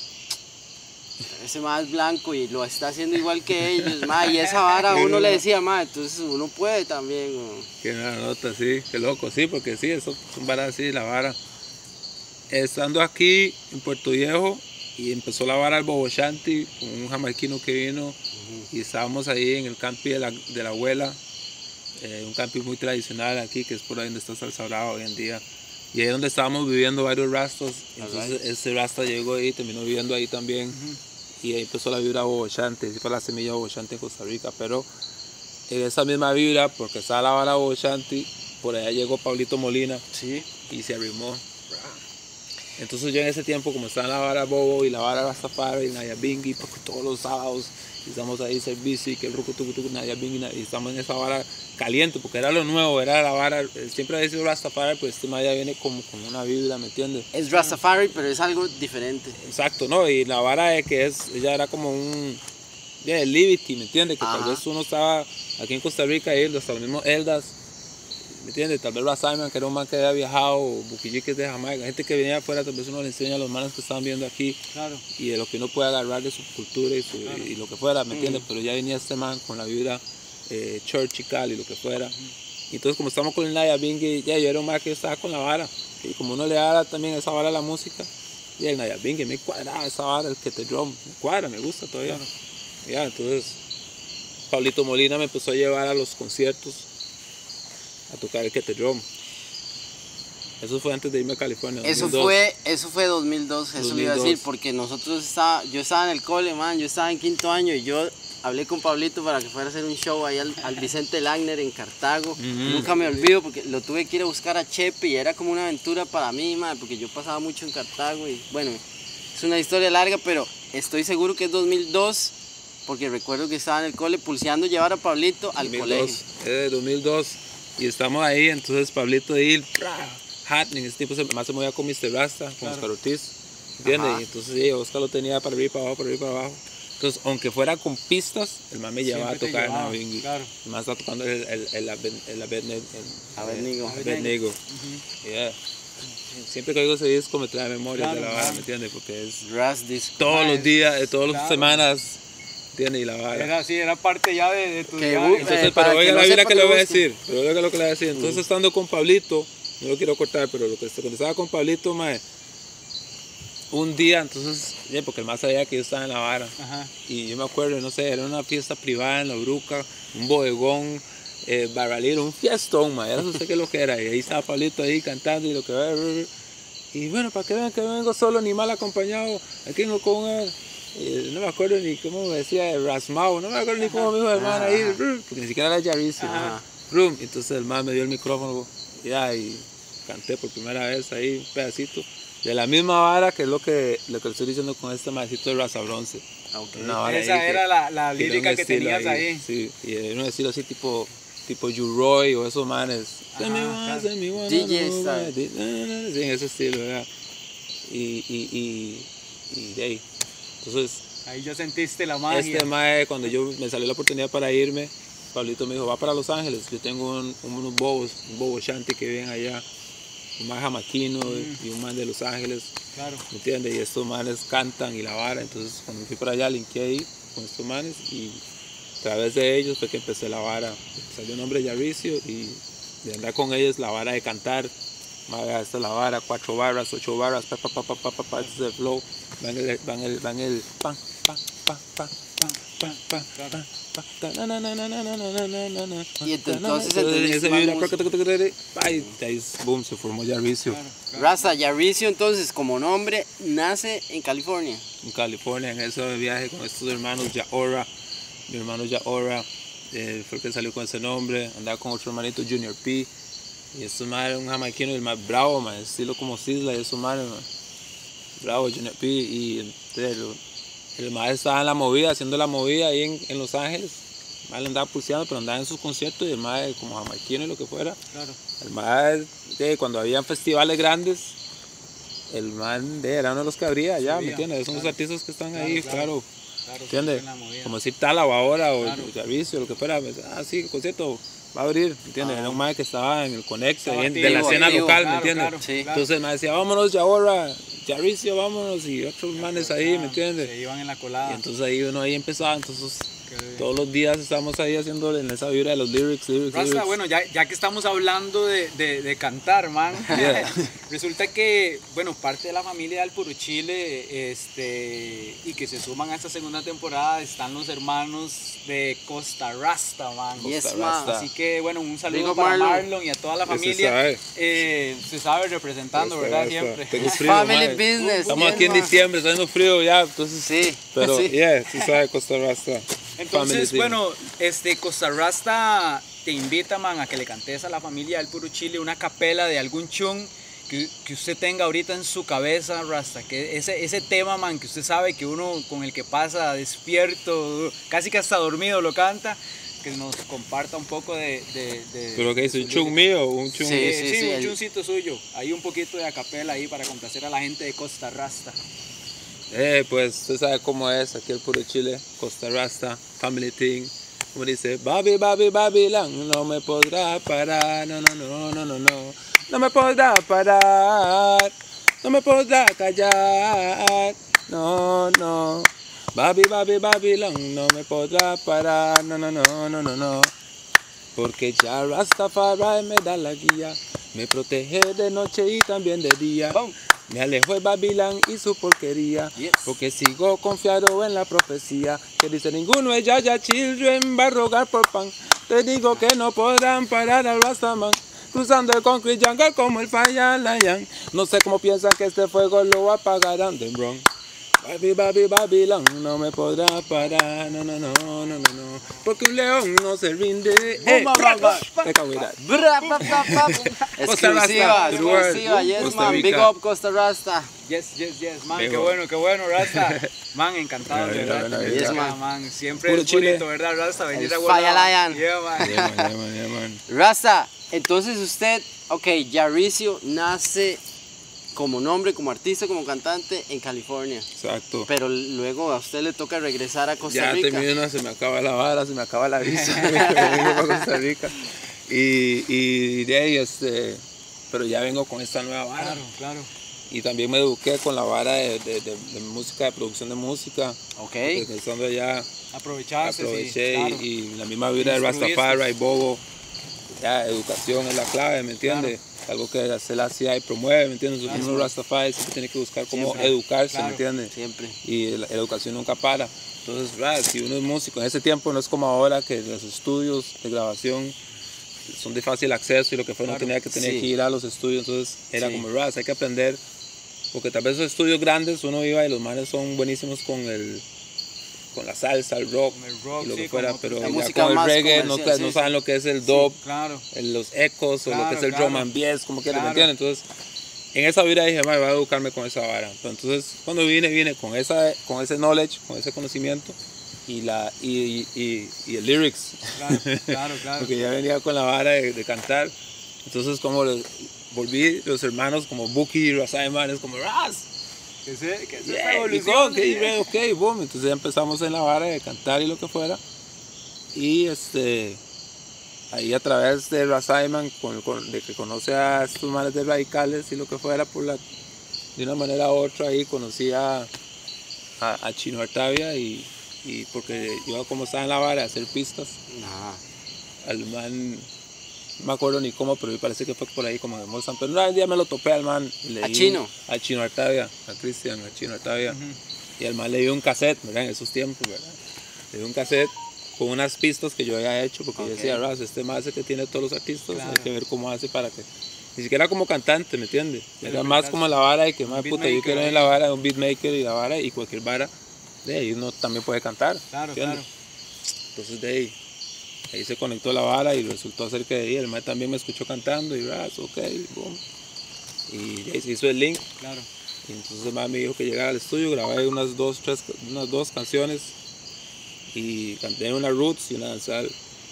ese más es blanco y lo está haciendo igual que ellos, ma, y esa vara uno le decía, ma, entonces uno puede también. Qué buena nota, sí, qué loco, sí, porque sí, eso son varas así, la vara. Estando aquí en Puerto Viejo y empezó la vara del Bobo Shanti con un jamaiquino que vino y estábamos ahí en el campi de la abuela, un campi muy tradicional aquí que es por ahí donde está Salsa Brava hoy en día. Y ahí es donde estábamos viviendo varios rastas, entonces ese rasta llegó ahí, terminó viviendo ahí también y ahí empezó la vibra Bobo Shanti, así fue la semilla Bobo Shanti en Costa Rica, pero en esa misma vibra, porque estaba la vara Bobo Shanti, por allá llegó Pablito Molina Sí. y se arrimó. Entonces yo en ese tiempo, como estaba en la vara Bobo y la vara Rastafari y Naya Bingi, todos los sábados y estamos ahí servicio y que el rucutucutucu Naya Bingi y estamos en esa vara caliente porque era lo nuevo, era la vara, siempre había sido Rastafari, pues este Maya viene como una vibra, ¿me entiendes? Es Rastafari, pero es algo diferente. Exacto, ¿no? Y la vara de que ella era como un Liberty, ¿me entiendes? Que tal Ajá. vez uno estaba aquí en Costa Rica y hasta los mismos Eldas, ¿me entiendes? Tal vez Ras Simon, que era un man que había viajado, o Buquillí, que es de Jamaica, gente que venía afuera, tal vez uno le enseña a los manos que estaban viendo aquí Claro. y de lo que uno puede agarrar de su cultura y lo que fuera, ¿me entiendes? Pero ya venía este man con la vibra church y cal y lo que fuera. Y entonces como estamos con el Naya Bingi, ya yo era un man que estaba con la vara, y como uno le da también esa vara a la música, y el Naya Bingi me cuadra esa vara, el que te drum, me cuadra, me gusta todavía. Claro. Ya, entonces Pablito Molina me empezó a llevar a los conciertos a tocar el Kete Drum. Eso fue antes de irme a California. Eso 2002. fue 2002, eso le iba a 2002. decir, porque yo estaba en el cole, man, yo estaba en quinto año y yo hablé con Pablito para que fuera a hacer un show ahí al Vicente Lagner en Cartago. Nunca me olvido porque lo tuve que ir a buscar a Chepe y era como una aventura para mí, man, porque yo pasaba mucho en Cartago y bueno, es una historia larga, pero estoy seguro que es 2002 porque recuerdo que estaba en el cole pulseando llevar a Pablito al 2002, colegio. 2002. Y estamos ahí, entonces Pablito de ir, hat, en ese tiempo más se movía con Mr. Rasta, con Oscar Ortiz, ¿entiendes? Ajá. Y entonces sí, Oscar lo tenía para arriba, para abajo, para arriba, para abajo. Entonces, aunque fuera con pistas, el man me llevaba a Siempre te tocar en llevaba, Abingui. claro. El man estaba tocando el Abednego. Abednego. Yeah. Siempre que oigo ese disco me trae memorias de la Claro, vara, man. ¿me entiendes? Porque es Ras Disco. todos los días, todas las claro. semanas, ¿entiendes? Y la vara. Era así, era parte ya de tu Que diario. Entonces, para pero el que oiga no la vida sepa que que le voy a busque. decir. Pero oiga lo que le voy a decir. Entonces, estando con Pablito, no lo quiero cortar, pero cuando estaba con Pablito, mae, un día, entonces, porque el más sabía que yo estaba en la vara. Ajá. Y yo me acuerdo, no sé, era una fiesta privada en La Bruca, un bodegón, barralero, un fiestón, mae, era no sé qué es lo que era. Y ahí estaba Pablito ahí cantando y lo que... Y bueno, para que vean que no vengo solo ni mal acompañado, aquí vengo con él. No me acuerdo ni cómo me decía, Rasmao, no me acuerdo ni cómo me dijo el man ahí, porque ni siquiera era Jarricio. Ajá. Entonces el man me dio el micrófono ya, y canté por primera vez ahí un pedacito de la misma vara que es lo que le estoy diciendo con este maecito de Raza Bronce. Ok. Una vara Esa ahí que- era la tiene un lírica que estilo tenías ahí. Sí, y era un estilo así tipo U-Roy o esos manes. Ajá, claro. DJ style. Sí, en ese estilo, ¿verdad? Y de ahí. Entonces, Ahí ya sentiste la magia. este mae, cuando yo me salió la oportunidad para irme, Pablito me dijo, va para Los Ángeles. Yo tengo unos bobos, un bobo shanty que viven allá, un man jamaquino y un man de Los Ángeles, Claro. ¿me entiendes? Y estos manes cantan y la vara. Entonces, cuando me fui para allá, linké ahí con estos manes y a través de ellos fue que empecé la vara. Salió el nombre Jarricio y de andar con ellos, la vara de cantar. Esta es la vara, 4 barras, 8 barras, este es el flow, van el pan, Y entonces ese vibra, entendiste ay, ahí, boom, se formó Jarricio. Rasta, Jarricio entonces como nombre nace en California. En California, en ese viaje con estos hermanos Yaora, mi hermano Yaora, fue el que salió con ese nombre, andaba con otro hermanito Junior P. Y estos madres, un jamaiquino, el más bravo, man, estilo como Sisla y esos madres, man. Bravo, Junior P. Y el madre estaba en la movida, haciendo la movida ahí en Los Ángeles. El madre andaba pulseando, pero andaba en sus conciertos y el madre como jamaiquino y lo que fuera. Claro. El madre, cuando habían festivales grandes, el man era uno de los que abría allá, ¿me Subía, entiendes? Son los claro. artistas que están Claro, ahí, claro. claro. Claro, ¿Entiendes? en la movida. Como decir Tálava ahora o Claro. Jarricio, lo que fuera. Me dice, sí, el concierto va a abrir, ¿entiendes? Era un mae que estaba en el Conexo, Estaba ahí de la activo, escena activo, local, claro, ¿me entiendes? claro, Sí. claro. Entonces el mae decía, vámonos ya ahora, Jarricio, vámonos, y otros manes ahí, ¿me Se entiendes? iban en la Y colada. entonces ahí uno ahí empezaba, entonces Qué bien. todos los días estamos ahí haciendo en esa vibra de los lyrics. Rasta, bueno, ya que estamos hablando de cantar, man, Yeah. resulta que, bueno, parte de la familia del Puro Chile, y que se suman a esta segunda temporada, están los hermanos de Costa Rasta, man. Yes, Costa man. Rasta. Así que, bueno, un Big saludo up, para Marlon. Marlon y a toda la Ese familia. sabe. Se sabe representando, Costa ¿verdad? Rasta. Siempre. Tengo frío, Family mae. business. Estamos yes, aquí en man. diciembre, está haciendo frío ya, entonces... Sí, Pero, sí. sí sabe Costa Rasta. Entonces, Family bueno, Costa Rasta te invita, man, a que le cantes a la familia del Puro Chile una capela de algún chung que usted tenga ahorita en su cabeza, Rasta. Que ese tema, man, que usted sabe que uno con el que pasa despierto, casi que hasta dormido lo canta, que nos comparta un poco de Pero que dice, de un su chung lírica. mío, un chung... Sí, Sí, un el- chuncito suyo. Hay un poquito de acapela ahí para complacer a la gente de Costa Rasta. Pues usted sabe cómo es, aquí el Puro Chile, Costa Rasta, Family Thing. Como dice, Babylon, no me podrá parar, no, no me podrá parar, no me podrá callar, no. Babylon, no me podrá parar, no. Porque ya Rastafari me da la guía, me protege de noche y también de día. Boom. Me alejo de Babilán y su porquería, Yes. porque sigo confiado en la profecía que dice ninguno de Yaya Children va a rogar por pan. Te digo que no podrán parar al Rastaman, cruzando el concrete jungle como el Fire Lion. No sé cómo piensan que este fuego lo apagarán. Them wrong. Babilón, no me podrá parar, no, porque un león no se rinde. Te cago en that. Bra, pa, pa, pa. Costa Rasta, Exclusiva, to the world. exclusiva, yes, Costa man. Rica. Big up Costa Rasta. Yes, man, Qué qué bueno, Rasta. Man, encantado, de verdad. Bueno, yes, Man, siempre Puro es Chile. bonito, ¿verdad, Rasta? Venir El a Fire Guadalajara. Lion. Yeah, man. Yeah, man. Rasta, entonces usted, ok, Jarricio nace como nombre, como artista, como cantante en California. Exacto. Pero luego a usted le toca regresar a Costa Ya Rica. termino, se me acaba la vara, se me acaba la visa, me vengo para Costa Rica. Y de ahí, pero ya vengo con esta nueva vara. Claro, claro. Y también me eduqué con la vara de música, de producción de música. Ok. Empezando allá, Aprovechaste, aproveché sí, claro. y la misma vida de Rastafari, Bobo. Ya, educación es la clave, ¿me entiendes? Algo que la CIA promueve, ¿me entiendes? Claro. Uno Rastafari siempre tiene que buscar cómo Siempre. educarse, Claro. ¿me entiendes? Siempre. Y la educación nunca para. Entonces, si uno es músico, en ese tiempo no es como ahora que los estudios de grabación son de fácil acceso y lo que fue no Claro. tenía que tener Sí. que ir a los estudios, entonces era Sí. como hay que aprender, porque tal vez esos estudios grandes uno iba y los manes son buenísimos con la salsa, el rock, Con el rock, y lo sí, que fuera, con pero la ya música con el más reggae comercial, no sí, saben lo que es el dub, Claro. los ecos o lo que es el Claro, drum claro. and bass, como quieran, ¿me Claro. entienden? Entonces, en esa vida dije, voy a educarme con esa vara. Pero entonces, cuando vine con ese knowledge, con ese conocimiento y el lyrics, Claro. porque ya venía con la vara de cantar. Entonces, como volví los hermanos como Buki y Razaiman, es como Raz. Que se Yeah, evolución. ok, boom. Entonces ya empezamos en la vara de cantar y lo que fuera. Y ahí a través de Razaiman, de que conoce a estos manes de Radicales y lo que fuera, de una manera u otra, ahí conocí a Chino Artavia y porque yo como estaba en la vara de hacer pistas, Ajá. al man, no me acuerdo ni cómo, pero me parece que fue por ahí como de Mozambique. Pero un día me lo topé al man. Y le ¿A di Chino? A Chino Artavia, a Cristian, a Chino Artavia. Y al man le dio un cassette, ¿verdad? En esos tiempos, ¿verdad? Le dio un cassette con unas pistas que yo había hecho, porque yo decía, Raz, este man es el que tiene todos los artistas, Claro. hay que ver cómo hace para que... Ni siquiera como cantante, ¿me entiendes? Pero Era que más estás- como la vara de que, un más puta, yo beatmaker quiero ahí. en la vara de un beatmaker y la vara y cualquier vara, de ahí uno también puede cantar, Claro, ¿entiendes? claro. Entonces de ahí se conectó la vara y resultó ser que de ahí el man también me escuchó cantando y Raz, ok, boom. Y de ahí se hizo el link. Claro. Y entonces el man me dijo que llegara al estudio, grabé unas dos canciones y canté una roots y una danzal.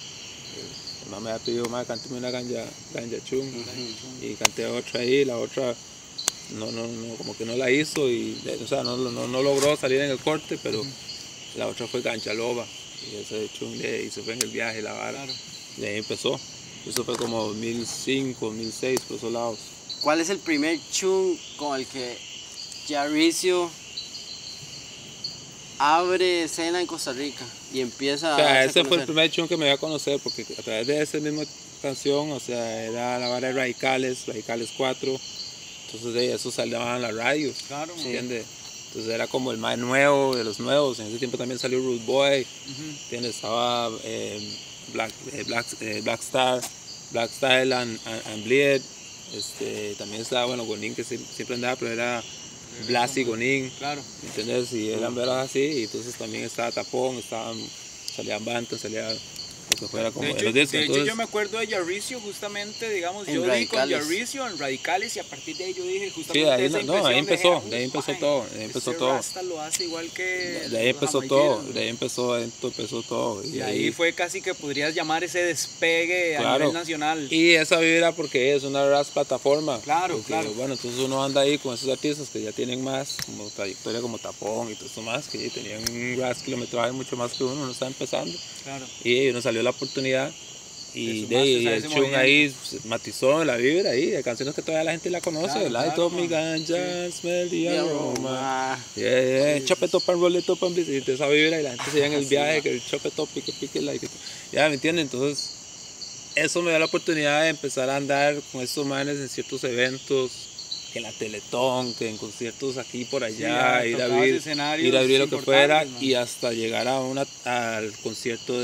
El man me había pedido, cántame una ganja chung, y canté otra ahí, la otra no, como que no la hizo y, o sea, no logró salir en el corte, pero la otra fue Gancha Loba y ese chung y se fue en el viaje la vara. Claro. Y ahí empezó. Eso fue como 2005, 2006 por esos lados. ¿Cuál es el primer tune con el que Jaricio abre escena en Costa Rica y empieza O sea, a darse a ese fue el conocer? primer chun que me dio a conocer, porque a través de esa misma canción, o sea, era la vara de Radicales 4, entonces de eso salían las radios, Claro. ¿entiendes? Entonces era como el más nuevo de los nuevos, en ese tiempo también salió Rude Boy, ¿entiendes? Estaba Black Style and Bleed, también estaba, bueno, Gonin, que siempre andaba, pero era Blas y Gonin. Claro. ¿Entiendes? Y eran veras así, y entonces también estaba Tapón, salían Bantas, salía lo que fuera como De de hecho, los discos. de hecho, Entonces, yo me acuerdo de Yarricio justamente, digamos, En yo di con Radicales. Yarricio en Radicales y a partir de ahí yo dije sí, justamente ahí, esa no, ahí impresión empezó, de ahí empezó "Uf, todo, mae, de ahí empezó este todo. Rasta lo hace igual que De ahí los empezó todo, jamaiquinos". de ahí empezó todo. Y ahí fue casi que podrías llamar ese despegue a Claro. nivel nacional. Y esa vibra porque es una ras plataforma. Claro, porque, claro. Bueno, entonces uno anda ahí con esos artistas que ya tienen más, como trayectoria como Tapón y todo esto más, que tenían un ras kilometraje mucho más que uno está empezando. Claro. Y nos salió la oportunidad y, Te sumaste y a el ese chung movimiento. ahí matizó la vibra ahí, hay canciones que todavía la gente la conoce, Claro, Light claro, Up Me man. Ganja, Smell the Y Aroma, aroma. Chop it up and roll it up and bliss, y de esa vibra y la gente se lleva en el Sí, viaje, man. que el chop it up y que pique like it. Ya, ¿me entienden? Entonces, eso me dio la oportunidad de empezar a andar con estos manes en ciertos eventos, que en la Teletón, que en conciertos aquí por allá, Sí, ir a tocabas abrir escenarios lo que importantes, fuera man. y hasta llegar al concierto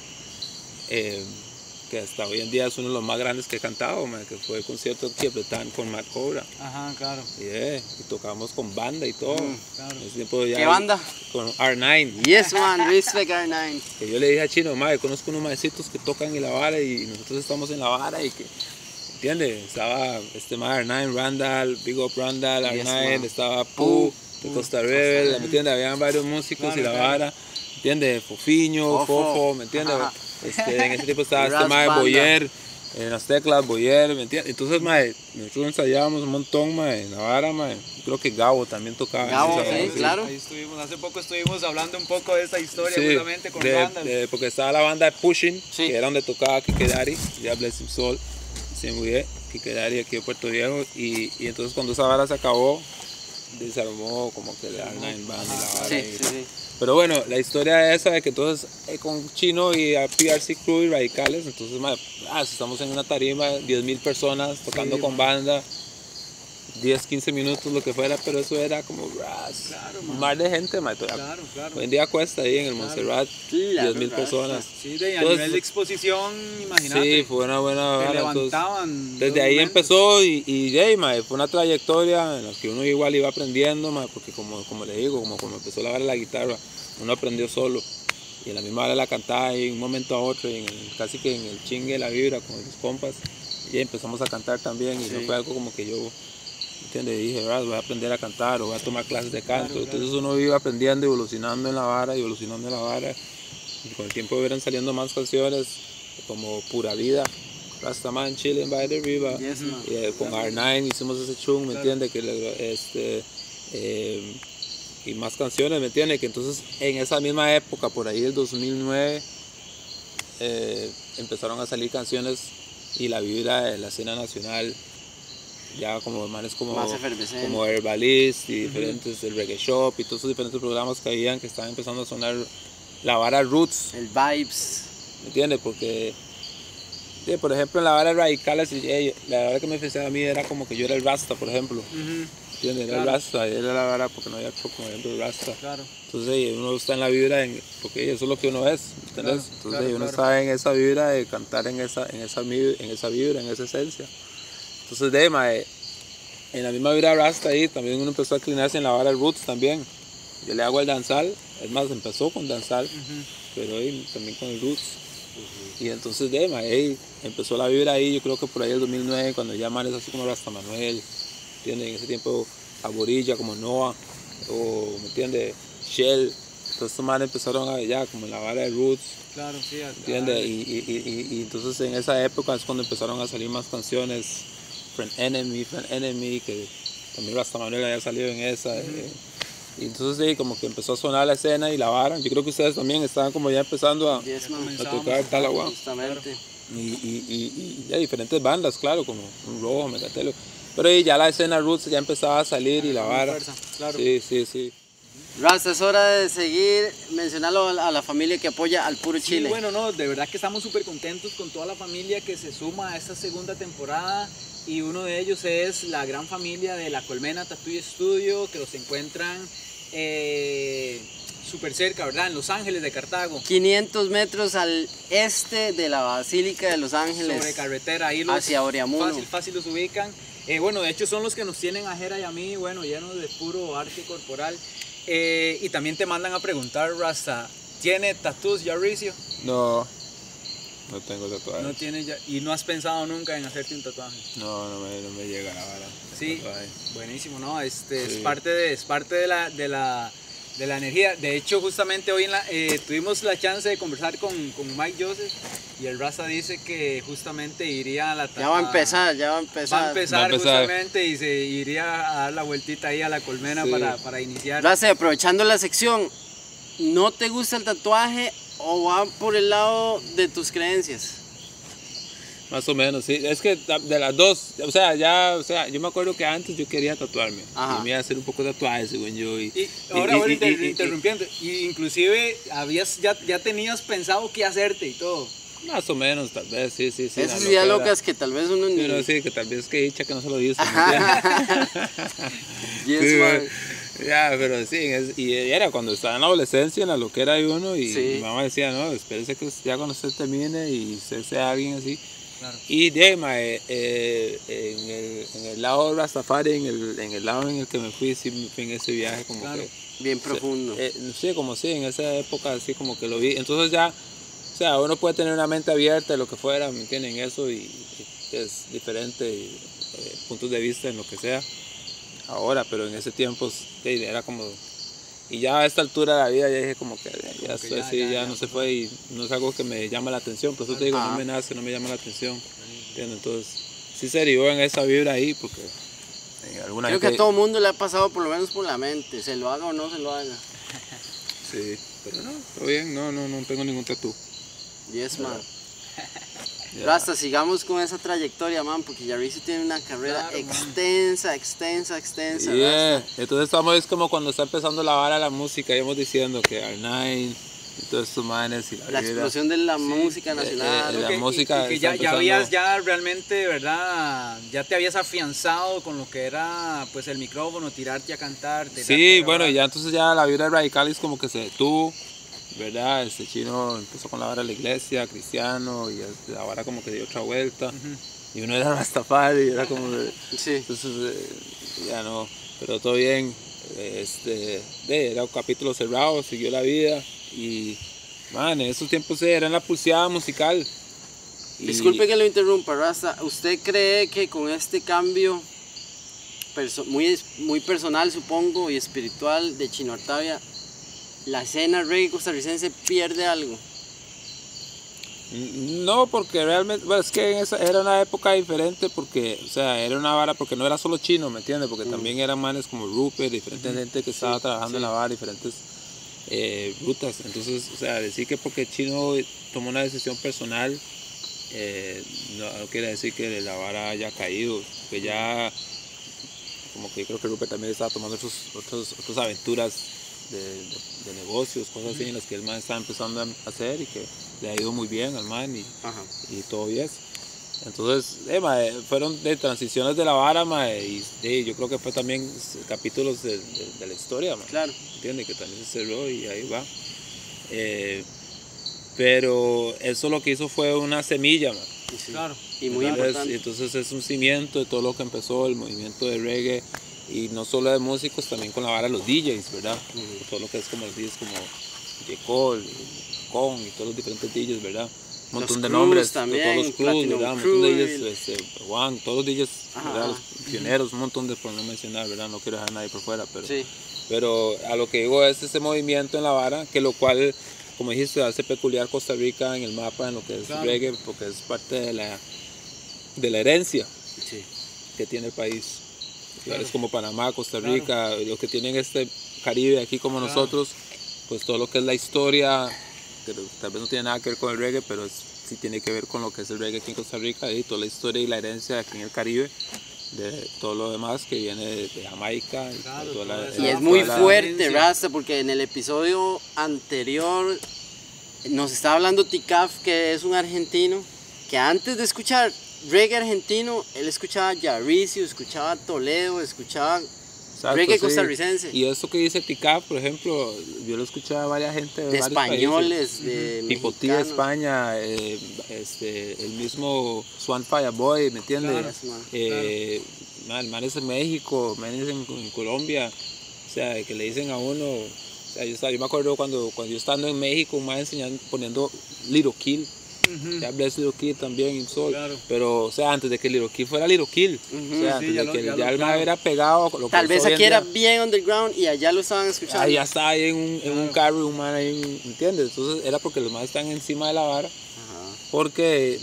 que hasta hoy en día es uno de los más grandes que he cantado, man, que fue el concierto en Quiebretán con Matt Cobra. Ajá, claro. Y tocamos con banda y todo. Claro. En ese tiempo ya ¿Qué banda? Con R9. Yes, man, respect R9. Que yo le dije a Chino, madre, conozco unos maecitos que tocan en la vara y nosotros estamos en la vara y que, ¿entiendes? Estaba R9, Randall, Big Up Randall, Yes, R9, man. estaba Pooh, de Costa Rebel, ¿me entiendes? Habían varios músicos Claro, y la claro. vara, ¿entiendes? Fofiño, Fofo. Fofo, ¿me entiendes? Ajá. En ese tiempo estaba Ras Mae Banda. Boyer, en las teclas, Boyer, ¿me entiendes? Entonces, mae, nosotros ensayábamos un montón, mae, en la vara, mae. Creo que Gabo también tocaba. en Gabo, esa sí, vara, claro. Ahí estuvimos, hace poco estuvimos hablando un poco de esta historia Sí, justamente con bandas. porque estaba la banda de Pushing, Sí. que era donde tocaba Kike Daddy, ya Bless Him Soul, se murió Kike Daddy aquí de Puerto Viejo, y entonces cuando esa vara se acabó, desarmó como que la Nine Band y la vara. Sí, y- sí, sí. Pero bueno, la historia esa de que entonces con Chino y a PRC Crew y Radicales, entonces estamos en una tarima, 10,000 personas tocando Sí, con banda, 10, 15 minutos, lo que fuera, pero eso era como Claro, un mar de gente, mae. Claro, claro. Hoy en día cuesta ahí en el Montserrat, Claro, 10,000 claro. personas. Sí, a Entonces, nivel de exposición, imagínate. Sí, fue una buena te vara, entonces, levantaban. desde los ahí momentos. empezó y de ahí, mae, fue una trayectoria en la que uno igual iba aprendiendo, mae, porque como le digo, como empezó la vara de la guitarra, uno aprendió solo. Y en la misma vara la cantaba y de un momento a otro, y casi que en el chingue de la vibra con los compas, y ahí empezamos a cantar también, y Sí. no fue algo como que yo, ¿entiendes? Dije, voy a aprender a cantar o voy a tomar clases de canto. Claro, Entonces uno iba aprendiendo, evolucionando en la vara, evolucionando en la vara. Y con el tiempo fueron saliendo más canciones como Pura Vida, Rastaman, Chilling by the River. Yes, man. Con R9 hicimos ese chung, ¿me Claro. entiendes? Y más canciones, ¿me entiendes? Que entonces en esa misma época, por ahí el 2009, empezaron a salir canciones y la vibra de la escena nacional, ya como manes Más efervescente. como Herbalist y diferentes, el Reggae Shop y todos esos diferentes programas que habían que estaban empezando a sonar la vara Roots, El Vibes. ¿me entiendes? Porque, sí, por ejemplo, en la vara Radicales, la vara que me ofrecía a mí era como que yo era el Rasta, por ejemplo, Ujú, ¿entiendes? Era el Claro. Rasta, y era la vara porque no había otro, como ejemplo, el Rasta. Claro. Entonces uno está en la vibra, porque eso es lo que uno es, ¿entendés? Claro, Entonces claro, uno claro. está en esa vibra de cantar en esa vibra, en esa esencia. Entonces, en la misma vibra Rasta ahí, también uno empezó a inclinarse en la vara Roots también. Yo le hago el danzal, es más, empezó con danzal, Ujú. pero ahí también con el Roots. Y entonces, ahí empezó la vibra ahí, yo creo que por ahí el 2009, cuando ya manes así como Rasta Manuel, ¿entiendes? En ese tiempo, Aborilla, como Noah, o, ¿me entiendes? Shell. Entonces estos manes empezaron a ya como en la vara de Roots, Claro, sí. ¿entiendes? Y entonces en esa época es cuando empezaron a salir más canciones, Friend Enemy, que también Rasta Manuel había salido en esa. Y entonces sí, como que empezó a sonar la escena y la vara. Yo creo que ustedes también estaban como ya empezando a Yes, man. tocar Talagua. Justamente. Y ya diferentes bandas, claro, como Un Rojo, Megatelo. Pero ahí ya la escena Roots ya empezaba a salir y la Con vara. fuerza, claro. Sí. Rasta, es hora de seguir. Mencionarlo a la familia que apoya al puro Sí, Chile. bueno, no, de verdad que estamos súper contentos con toda la familia que se suma a esta segunda temporada y uno de ellos es la gran familia de La Colmena Tattoo Studio, que los encuentran súper cerca, ¿verdad? En Los Ángeles de Cartago, 500 metros al este de la Basílica de Los Ángeles. sobre carretera, ahí los Hacia Oriamuno. fácil los ubican. Bueno, de hecho son los que nos tienen a Jera y a mí, bueno, llenos de puro arte corporal. Y también te mandan a preguntar, Rasta, ¿tiene tattoos ya Ricio? No tengo tatuajes. No tiene ya, y no has pensado nunca en hacerte un tatuaje. No me llega la vara. Sí, Tatuaje. buenísimo, ¿no? Es Sí. parte de la energía. De hecho, justamente hoy tuvimos la chance de conversar con Mike Joseph y el Rasta dice que justamente iría a la Ya va a empezar, ya va a Va a empezar. empezar Va a empezar. justamente y se iría a dar la vueltita ahí a La Colmena Sí. para iniciar. Rasta, aprovechando la sección, ¿no te gusta el tatuaje o va por el lado de tus creencias? Más o menos, sí. Es que de las dos, o sea, yo me acuerdo que antes yo quería tatuarme. Ajá. Y me iba a hacer un poco de tatuaje, según yo. Y ahora, interrumpiendo, y inclusive ya tenías pensado qué hacerte y todo. Más o menos, tal vez, sí. Esas la ideas loquera. locas que tal vez uno ni... Sí, no, sí, que tal vez que dicha que no se lo dice. ¿me entiendes? Yes, Sí, man. ya, pero sí, y era cuando estaba en la adolescencia, en la loquera de uno, y Sí. mi mamá decía, no, espérese que ya cuando usted termine y usted sea alguien así. Claro. Y de mae, en el lado de Rastafari, en el lado en el que me fui, sí me fui en ese viaje como Claro. que... Bien profundo. Sí, como sí, en esa época así como que lo vi. Entonces ya, o sea, uno puede tener una mente abierta de lo que fuera, ¿me entienden? Eso y es diferente, puntos de vista en lo que sea ahora, pero en ese tiempo sí, era como... Y ya a esta altura de la vida ya dije como que ya estoy así, ya no se fue y no es algo que me llama la atención, por eso te digo, Ajá. no me nace, no me llama la atención. ¿entiendes? Entonces, sí se derivó en esa vibra ahí, porque alguna Creo que gente... a todo mundo le ha pasado por lo menos por la mente, se lo haga o no se lo haga. Sí, pero no, todo bien, no tengo ningún tatú. Yes, man. Ya. Rasta, sigamos con esa trayectoria, man, porque Yarricio tiene una carrera Claro, man. extensa, Yeah. Rasta. Entonces estamos, es como cuando está empezando la vara de la música, íbamos diciendo que R9 y todos estos manes y La vibra. explosión de la música nacional. la música que está ya empezando- habías ya realmente, ¿verdad? Ya te habías afianzado con lo que era pues el micrófono, tirarte a cantar. Sí, bueno, y ya entonces ya la vibra de Radicalis como que se detuvo, ¿verdad? Este Chino empezó con la vara de la iglesia, cristiano, y la vara como que dio otra vuelta. Y uno era Rastafari, y era como... Sí. Entonces, ya no, pero todo bien. Era un capítulo cerrado, siguió la vida. Y, man, en esos tiempos era en la pulseada musical. Y- Disculpe que lo interrumpa, Rasta. ¿Usted cree que con este cambio muy personal, supongo, y espiritual de Chino Artavia, la escena reggae costarricense pierde algo? No, porque realmente, bueno, es que en esa era una época diferente porque, o sea, era una vara porque no era solo Chino, ¿me entiendes? Porque también eran manes como Rupert, diferentes gente que estaba trabajando en la vara, diferentes rutas. Entonces, o sea, decir que porque Chino tomó una decisión personal, no quiere decir que la vara haya caído, que ya, como que yo creo que Rupert también estaba tomando otras aventuras de negocios, cosas así en las que el man estaba empezando a hacer y que le ha ido muy bien al man Ajá. y todo bien. Entonces, fueron de transiciones de la vara, y yo creo que fue también capítulos de la historia, Claro. ¿entiendes? Que también se cerró y ahí va. Pero eso lo que hizo fue una semilla, Sí. Claro. Y muy entonces, importante. entonces es un cimiento de todo lo que empezó el movimiento de reggae y no solo de músicos, también con la vara de los DJs, ¿verdad? Todo lo que es como los DJs como J. Cole, Con y todos los diferentes DJs, ¿verdad? Un montón Los de crews nombres, también, todos los crews, Platinum ¿verdad? Un Crew, montón de DJs, Juan, todos los DJs, Ajá, ¿verdad? ajá. Los pioneros, un montón de, por no mencionar, ¿verdad? No quiero dejar a nadie por fuera, pero... Sí. Pero a lo que digo es ese movimiento en la vara, que lo cual, como dijiste, hace peculiar Costa Rica en el mapa, en lo que es Claro. reggae, porque es parte de la herencia Sí. que tiene el país. Claro. Lugares como Panamá, Costa Claro. Rica, los que tienen este Caribe aquí como Claro. nosotros, pues todo lo que es la historia, que tal vez no tiene nada que ver con el reggae, pero sí tiene que ver con lo que es el reggae aquí en Costa Rica y toda la historia y la herencia aquí en el Caribe, de todo lo demás que viene de Jamaica. Claro, toda toda la- esa Y es toda muy la fuerte, herencia. Rasta, porque en el episodio anterior nos estaba hablando Ticaf, que es un argentino, que antes de escuchar reggae argentino, él escuchaba Yarricio, escuchaba Toledo, escuchaba Exacto, reggae sí. costarricense, Y eso que dice Ticap, por ejemplo, yo lo escuchaba a varias gente de varios españoles, de Pipotí de mexicanos. España, el mismo Swan Fireboy, ¿me entiendes? Claro, Yes, man. Manes en México, manes en Colombia, o sea, que le dicen a uno, o sea, yo me acuerdo cuando yo estando en México, un man enseñando, poniendo Little Kill, Ujú. ya Bless Little Kill también, en Sol, Claro. pero, o sea, antes de que Little Kill fuera Little Kill, o sea, Ujú, antes sí, ya de lo- que ya ya lo- el man claro. hubiera pegado, lo que Tal es vez hoy en aquí era día. bien underground y allá lo estaban escuchando. Ahí ya está ahí en un Claro. carro, un man ahí, ¿entiendes? Entonces era porque los más están encima de la vara, Ajá. porque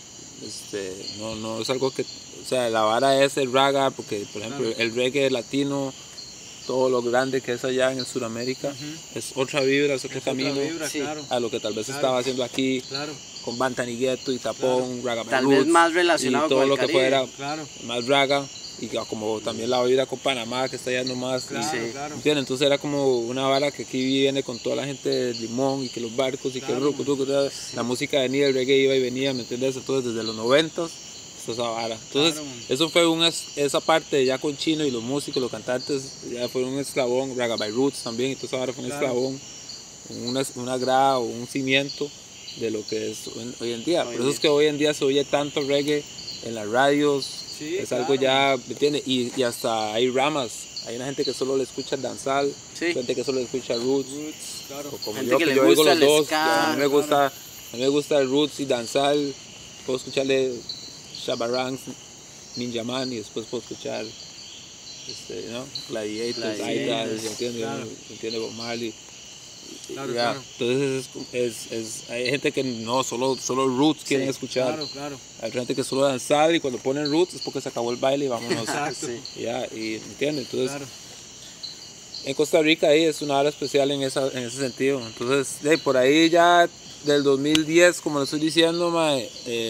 no es algo que, o sea, la vara es el raga, porque por ejemplo Claro. el reggae latino, todo lo grande que es allá en Sudamérica, es otra vibra, es otro Es otra camino vibra, Sí. claro. a lo que tal vez Claro. estaba haciendo aquí Claro, con Bantanigueto y Tapón, Raga Tal Roots, vez más relacionado y todo con el lo que Caribe. fuera claro, más raga, y como también la vibra con Panamá que está allá nomás. claro, Sí. claro. ¿Entiendes? Entonces era como una vara que aquí viene con toda la gente de Limón y que los barcos y que Claro, la música venía, el reggae iba y venía, ¿me entiendes? Entonces desde los 90s hasta esa vara. Entonces Claro, man. eso fue esa parte ya con Chino y los músicos, los cantantes, ya fue un eslabón, Raga by Roots también, entonces esa vara fue un Claro. eslabón, una grada o un cimiento de lo que es hoy en día. Hoy Por en eso es día. que hoy en día se oye tanto reggae en las radios, Sí, es algo claro. ya, ¿me entiendes? Y hasta hay ramas, hay una gente que solo le escucha danzal, Sí. gente que solo le escucha roots, Roots, claro. o como Gente yo, que que le yo oigo gusta los el dos, ska, a mí me gusta el roots y danzal, puedo escucharle Shabarang, Ninja Man y después puedo escuchar ¿no? Gladiators, Gladiators, Idols, ¿entiendes? claro. ¿Entiendes? Bob Marley. Claro, Ya, claro. entonces hay gente que no, solo roots quieren escuchar. Claro, claro. Hay gente que solo danzar y cuando ponen roots es porque se acabó el baile y vámonos. Exacto. Sí. Ya, y ¿entiendes? Entonces, Claro. en Costa Rica ahí es una hora especial en ese sentido. Entonces, por ahí ya del 2010, como lo estoy diciendo, mae,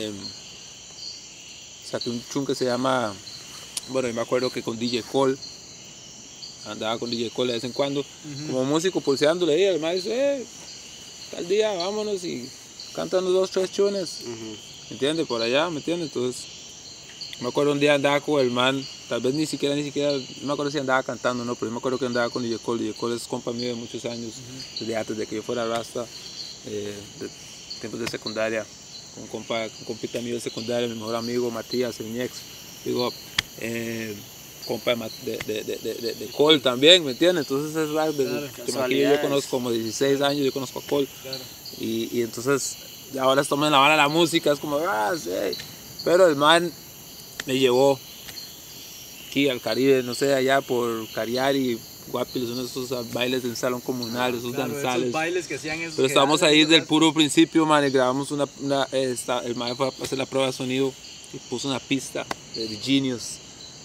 saqué un chun que se llama, bueno, yo me acuerdo que con DJ Cole, andaba con DJ Cole de vez en cuando, como músico pulseándole ahí, el mae dice, tal día, vámonos y cantan los 2, 3 chunes, ¿entiendes? Por allá, ¿me entiendes? Entonces, me acuerdo un día andaba con el man, tal vez ni siquiera, no me acuerdo si andaba cantando, no, pero yo me acuerdo que andaba con DJ Cole. DJ Cole es compa mío de muchos años, desde antes de que yo fuera rasta, de tiempos de secundaria, un compita mío de secundaria, mi mejor amigo Matías, el ex, digo, compa de Cole también, ¿me entiendes? Entonces es raro, desde que yo conozco como 16 años, yo conozco a Cole, y entonces ahora estamos en la vara de la música, es como, sí, pero el man me llevó aquí al Caribe, no sé, allá por Cariari, Guapiles, uno de esos bailes del salón comunal, esos danzales. Esos bailes que hacían esos. Pero estábamos ahí desde el puro principio, man, y grabamos el man fue a hacer la prueba de sonido y puso una pista de Genius.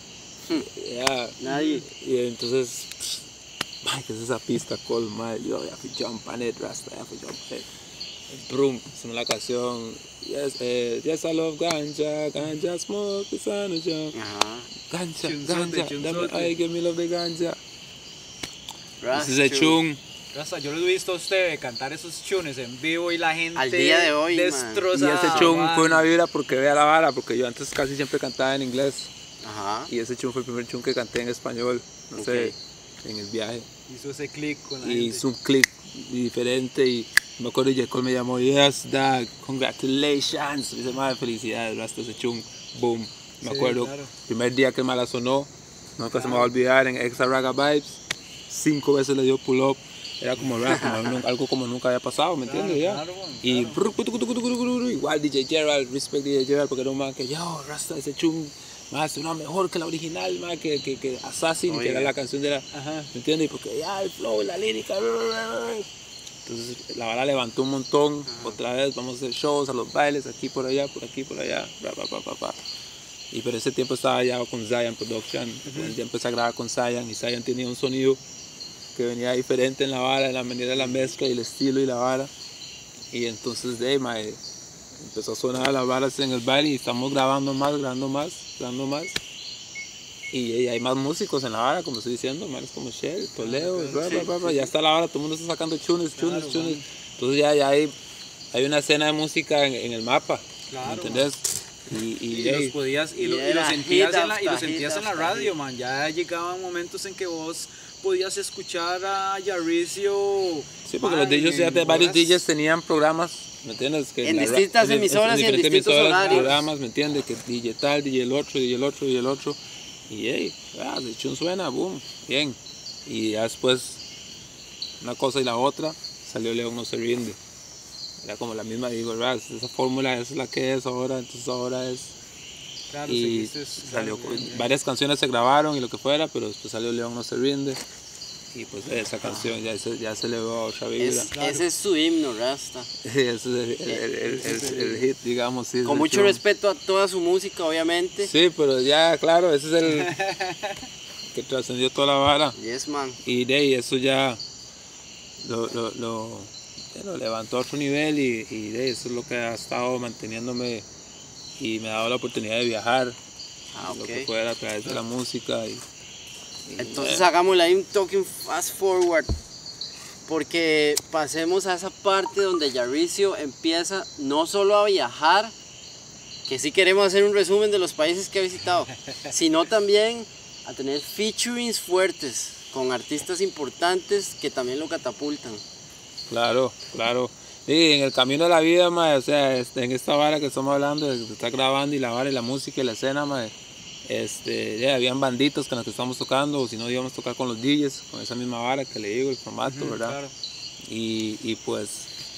Nadie. Y entonces, man, ¿qué es esa pista, Cole, man? Yo, I have to jump on it, Rasta, I have to jump on it. Brum, sonó la canción. Yes, I love ganja, ganja smoke, the sun is young. Ajá. Ganja, Chunzote, ganja, chunzote. ay, give me love the ganja. Ras, Ese es el chun. Rasta, yo lo he visto a usted cantar esos chunes en vivo y la gente Al día de hoy, man. Y destrozada. ese chun man. fue una vibra porque vea la vara, porque yo antes casi siempre cantaba en inglés. Ajá. Y ese chun fue el primer chun que canté en español, no sé, en el viaje. Hizo ese click con la Y gente. hizo un click diferente y me acuerdo que Cole me llamó, yes, dad, congratulations. Y dice, madre, felicidades, hasta ese chun, boom. Me Sí, acuerdo, claro. primer día que me la sonó, nunca se me va a olvidar, en Extra Raga Vibes, 5 veces le dio pull up. Era como rap, algo como nunca había pasado, ¿me entiendes? Ya. Claro, man, Y claro. igual DJ Gerald, respect DJ Gerald, porque era un man que, yo, Rasta, ese chun, más suena mejor que la original, más que Assassin, que era Oiga. la canción de la, Ajá. ¿me entiendes? Y porque ya el flow, la lírica, entonces la bala levantó un montón, otra vez vamos a hacer shows, a los bailes, aquí por allá, por aquí, por allá, Y pero ese tiempo estaba ya con Zion Production, ya empecé a grabar con Zion y Zion tenía un sonido que venía diferente en la vara, en la manera de la mezcla y el estilo y la vara. Y entonces empezó a sonar las varas en el baile y estamos grabando más. Y hay más músicos en la vara, como estoy diciendo, manes como Shell, Toledo, ya está la vara, todo el mundo está sacando chunes. Entonces ya hay una escena de música en el mapa, Claro, ¿me entendés? Y los podías, y lo era sentías, hit en la, y lo after sentías hit en la after radio, man. Ya llegaban momentos en que vos podías escuchar a Yaricio. Sí, porque man, los DJs, ya en varios horas. DJs tenían programas, ¿me entiendes? Que En la distintas emisoras y en diferentes distintos emisoras, horarios. programas, ¿me entiendes? Que DJ tal, DJ el otro. Y hey, de chun suena, boom, bien. Y ya después, una cosa y la otra, salió León No Se Rinde. Era como la misma, digo, esa fórmula esa es la que es ahora, entonces ahora es. Claro, Y seguiste, salió, claro, varias canciones se grabaron y lo que fuera, pero después salió León No Se Rinde. Y pues esa canción ya se le va otra vibra. Ese es su himno, Rasta. Ese es el hit, digamos. Sí, Con el mucho chun. respeto a toda su música, obviamente. Sí, pero ya, claro, ese es el que trascendió toda la vara. Yes, man. Y de ahí eso ya lo levantó a otro nivel y de eso es lo que ha estado manteniéndome y me ha dado la oportunidad de viajar. Lo que Ok. fuera a través de la música. Entonces hagámosle ahí un toque, un fast forward. Porque pasemos a esa parte donde Yaricio empieza no solo a viajar, que sí queremos hacer un resumen de los países que ha visitado, sino también a tener featurings fuertes con artistas importantes que también lo catapultan. Claro. Sí, en el camino de la vida, mae, o sea, en esta vara que estamos hablando, de que se está grabando y la vara y la música y la escena, mae, ya habían banditos con los que estamos tocando, o si no íbamos a tocar con los DJs, con esa misma vara que le digo, el formato, ¿verdad? Claro. Y pues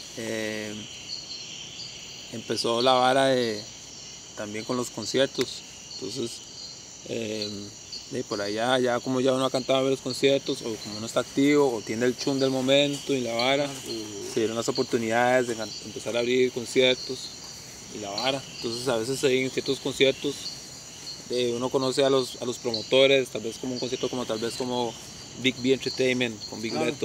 empezó la vara también con los conciertos. Entonces de por allá, ya como ya uno ha cantado en varios conciertos, o como uno está activo, o tiene el chum del momento y la vara, se dieron las oportunidades de empezar a abrir conciertos y la vara. Entonces a veces ahí en ciertos conciertos uno conoce a los promotores, tal vez como un concierto como tal vez como Big B Entertainment, con Big Beto,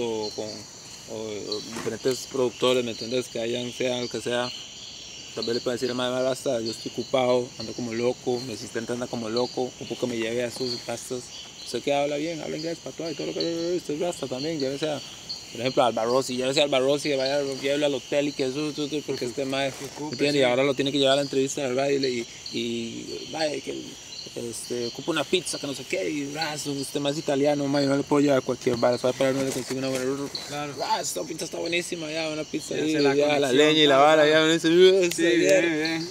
o diferentes productores, ¿me entiendes? Que hayan, sea lo que sea. Tal vez le pueden decir a madre basta, yo estoy ocupado, ando como loco, mi asistente anda como loco, un poco me lleve a sus pastas. Sé que habla bien, habla inglés, patuá y todo lo que usted basta también, llévese a, por ejemplo, a Alba Rossi, llévese a Alba Rossi, vaya, llévele al hotel y que eso, porque este madre, ¿entiendes? Y ahora lo tiene que llevar a la entrevista al radio y vaya, que ocupa una pizza, que no sé qué, y este más italiano, man, yo no le puedo llevar a cualquier bar, se va a parar, no le consigo una buena, esta pizza está buenísima, ya, una pizza ahí, ya, la leña y la vara, ya, uno dice, bien.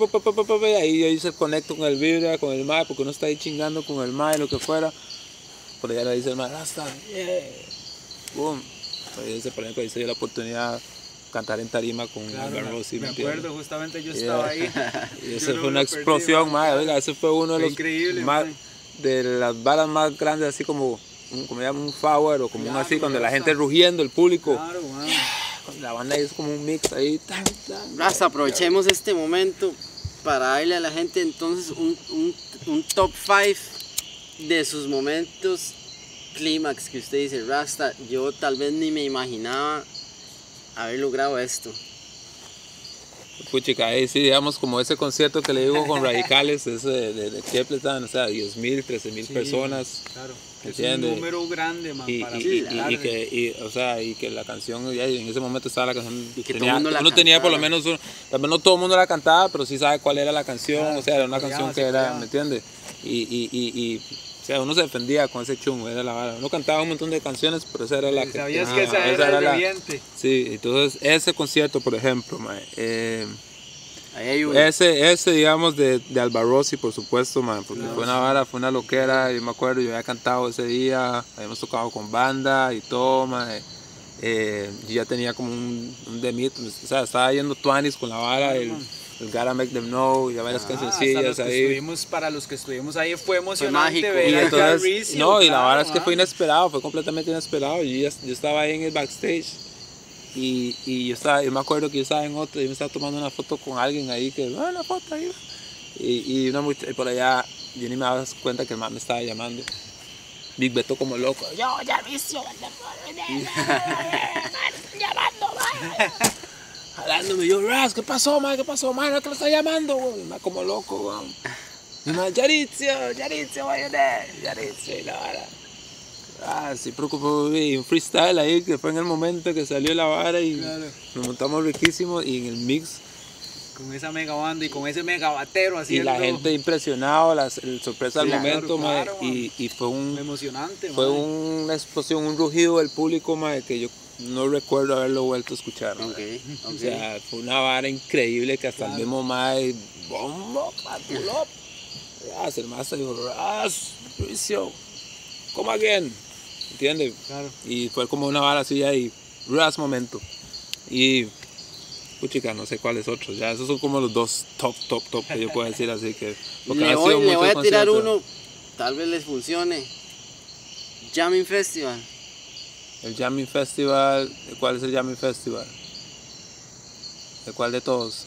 Y ahí se conecta con el vibra, con el mar, porque uno está ahí chingando con el mar y lo que fuera, por allá le dice el mar, hasta, boom, por ejemplo, ahí se dio la oportunidad cantar en tarima con Alba Rossi. Me acuerdo, justamente yo estaba ahí. Y eso fue una explosión, madre, oiga, ese fue uno de los de las balas más grandes, así como llaman un power o como un así, cuando la gente rugiendo, el público. Claro, man. La banda hizo como un mix ahí. Hasta aprovechemos este momento para darle a la gente entonces un top 5 de sus momentos clímax que usted dice, Rasta, yo tal vez ni me imaginaba haber logrado esto. Puchica, ahí sí, digamos, como ese concierto que le digo con Radicales, ese de Chepleton, o sea, 10.000, 13.000 personas. Claro, ¿entiendes? es un número grande, man, para y que la canción, ya en ese momento estaba la canción, y que todo el mundo la uno tenía por lo cantaba. menos, tal vez no todo el mundo la cantaba, pero sí sabe cuál era la canción, Claro, o sea, era una canción que era, coreaba. ¿me entiendes? O sea, uno se defendía con ese chungo, era la vara. Uno cantaba un montón de canciones, pero esa era la que... Sabías que esa era el ambiente. Sí, entonces ese concierto, por ejemplo, Ahí hay uno. ese digamos, de Alba Rossi, por supuesto, man, porque fue una vara, fue una loquera, yo me acuerdo, yo había cantado ese día, habíamos tocado con banda y todo, man, yo ya tenía como un demito, o sea, estaba yendo tuanis con la vara, el Gotta Make Them Know, y varias cancioncillas ahí. Para los que estuvimos ahí fue emocionante mágico. ver Y a entonces, Jarricio, no, y la claro, vara es que man. fue inesperado, fue completamente inesperado, yo estaba ahí en el backstage. Y yo me acuerdo que yo estaba en otro, yo me estaba tomando una foto con alguien ahí, que, una foto ahí. Y por allá, yo ni me daba cuenta que el man me estaba llamando. Big Beto como loco. Yo, Jarricio, llamando, man. Jalándome, yo, Raz, ¿qué pasó, man? ¿Qué pasó, man? ¿No te lo está llamando, güey? Me como loco, güey. Y me Jarricio, Jarricio, y la vara. Sí, preocupó, y un freestyle ahí que fue en el momento que salió la vara y nos montamos riquísimo y en el mix. Con esa mega banda y con ese mega batero así. Y la gente impresionado, la sorpresa del momento, claro, y fue emocionante, fue man. una explosión, un rugido del público, que yo no recuerdo haberlo vuelto a escuchar. O sea, fue una vara increíble que hasta el mismo mae, bombo, patulop. El maestro dijo, Luisio, come again. ¿Entiendes? Claro. Y fue como una vara así ahí, ras momento. Y, puchica, no sé cuáles otros, ya esos son como los dos top que yo puedo decir, así que... Le voy a tirar uno, tal vez les funcione. Jamming Festival. El Jamming Festival, ¿cuál es el Jamming Festival? ¿De cuál de todos?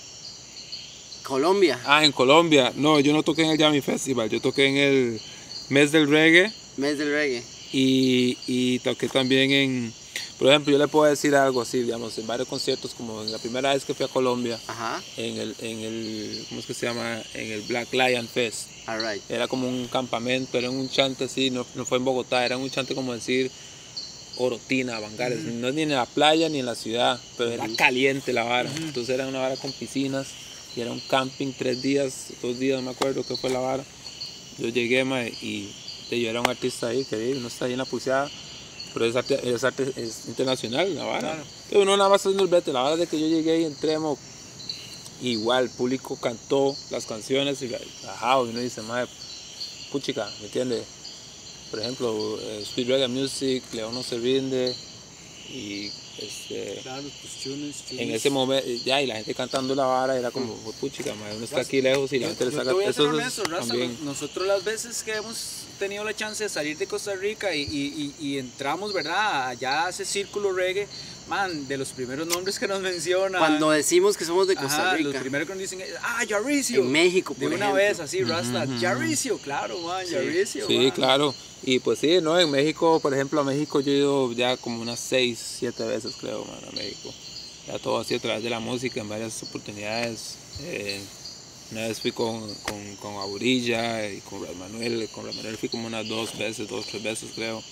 Colombia. En Colombia. No, yo no toqué en el Jamming Festival, yo toqué en el Mes del Reggae. Mes del Reggae. Y toqué también por ejemplo, yo le puedo decir algo así, digamos, en varios conciertos, como en la primera vez que fui a Colombia, Ajá. en el ¿cómo es que se llama? En el Black Lion Fest. All right. Era como un campamento, era un chante así, no fue en Bogotá, era un chante como decir Orotina, Bangares, no es ni en la playa ni en la ciudad, pero era caliente la vara, entonces era una vara con piscinas, y era un camping 3 días, 2 días, no me acuerdo qué fue la vara. Yo llegué, y yo era un artista ahí, que uno está ahí en la pulseada, pero es internacional la vara. Claro. Entonces uno nada más haciendo el brete, la vara de que yo llegué y entré, igual el público cantó las canciones y uno dice, madre, puchica, ¿me entiendes? Por ejemplo, Sweet Reggae Music, León no se rinde, y Claro, tus tunes. En ese momento, ya, y la gente cantando la vara, era como, puchica, mae, uno está aquí lejos y la gente le Yo saca. te voy a ser Eso honesto, es Raza, también. nosotros las veces que hemos tenido la chance de salir de Costa Rica y entramos, ¿verdad? Allá a ese círculo reggae, man, de los primeros nombres que nos mencionan. Cuando decimos que somos de Costa Ajá, los Rica. primeros que nos dicen, Yarricio. En México, De por una ejemplo. vez, así, Rasta, Yarricio, claro, man, Yarricio. Sí, man. claro. Y pues sí, ¿no? En México, por ejemplo, a México yo he ido ya como unas 6, 7 veces, creo, man, a México. Ya todo así a través de la música, en varias oportunidades. Una vez fui con Aburilla y con Red Manuel. Con Red Manuel fui como unas 2 veces, 2, 3 veces, creo.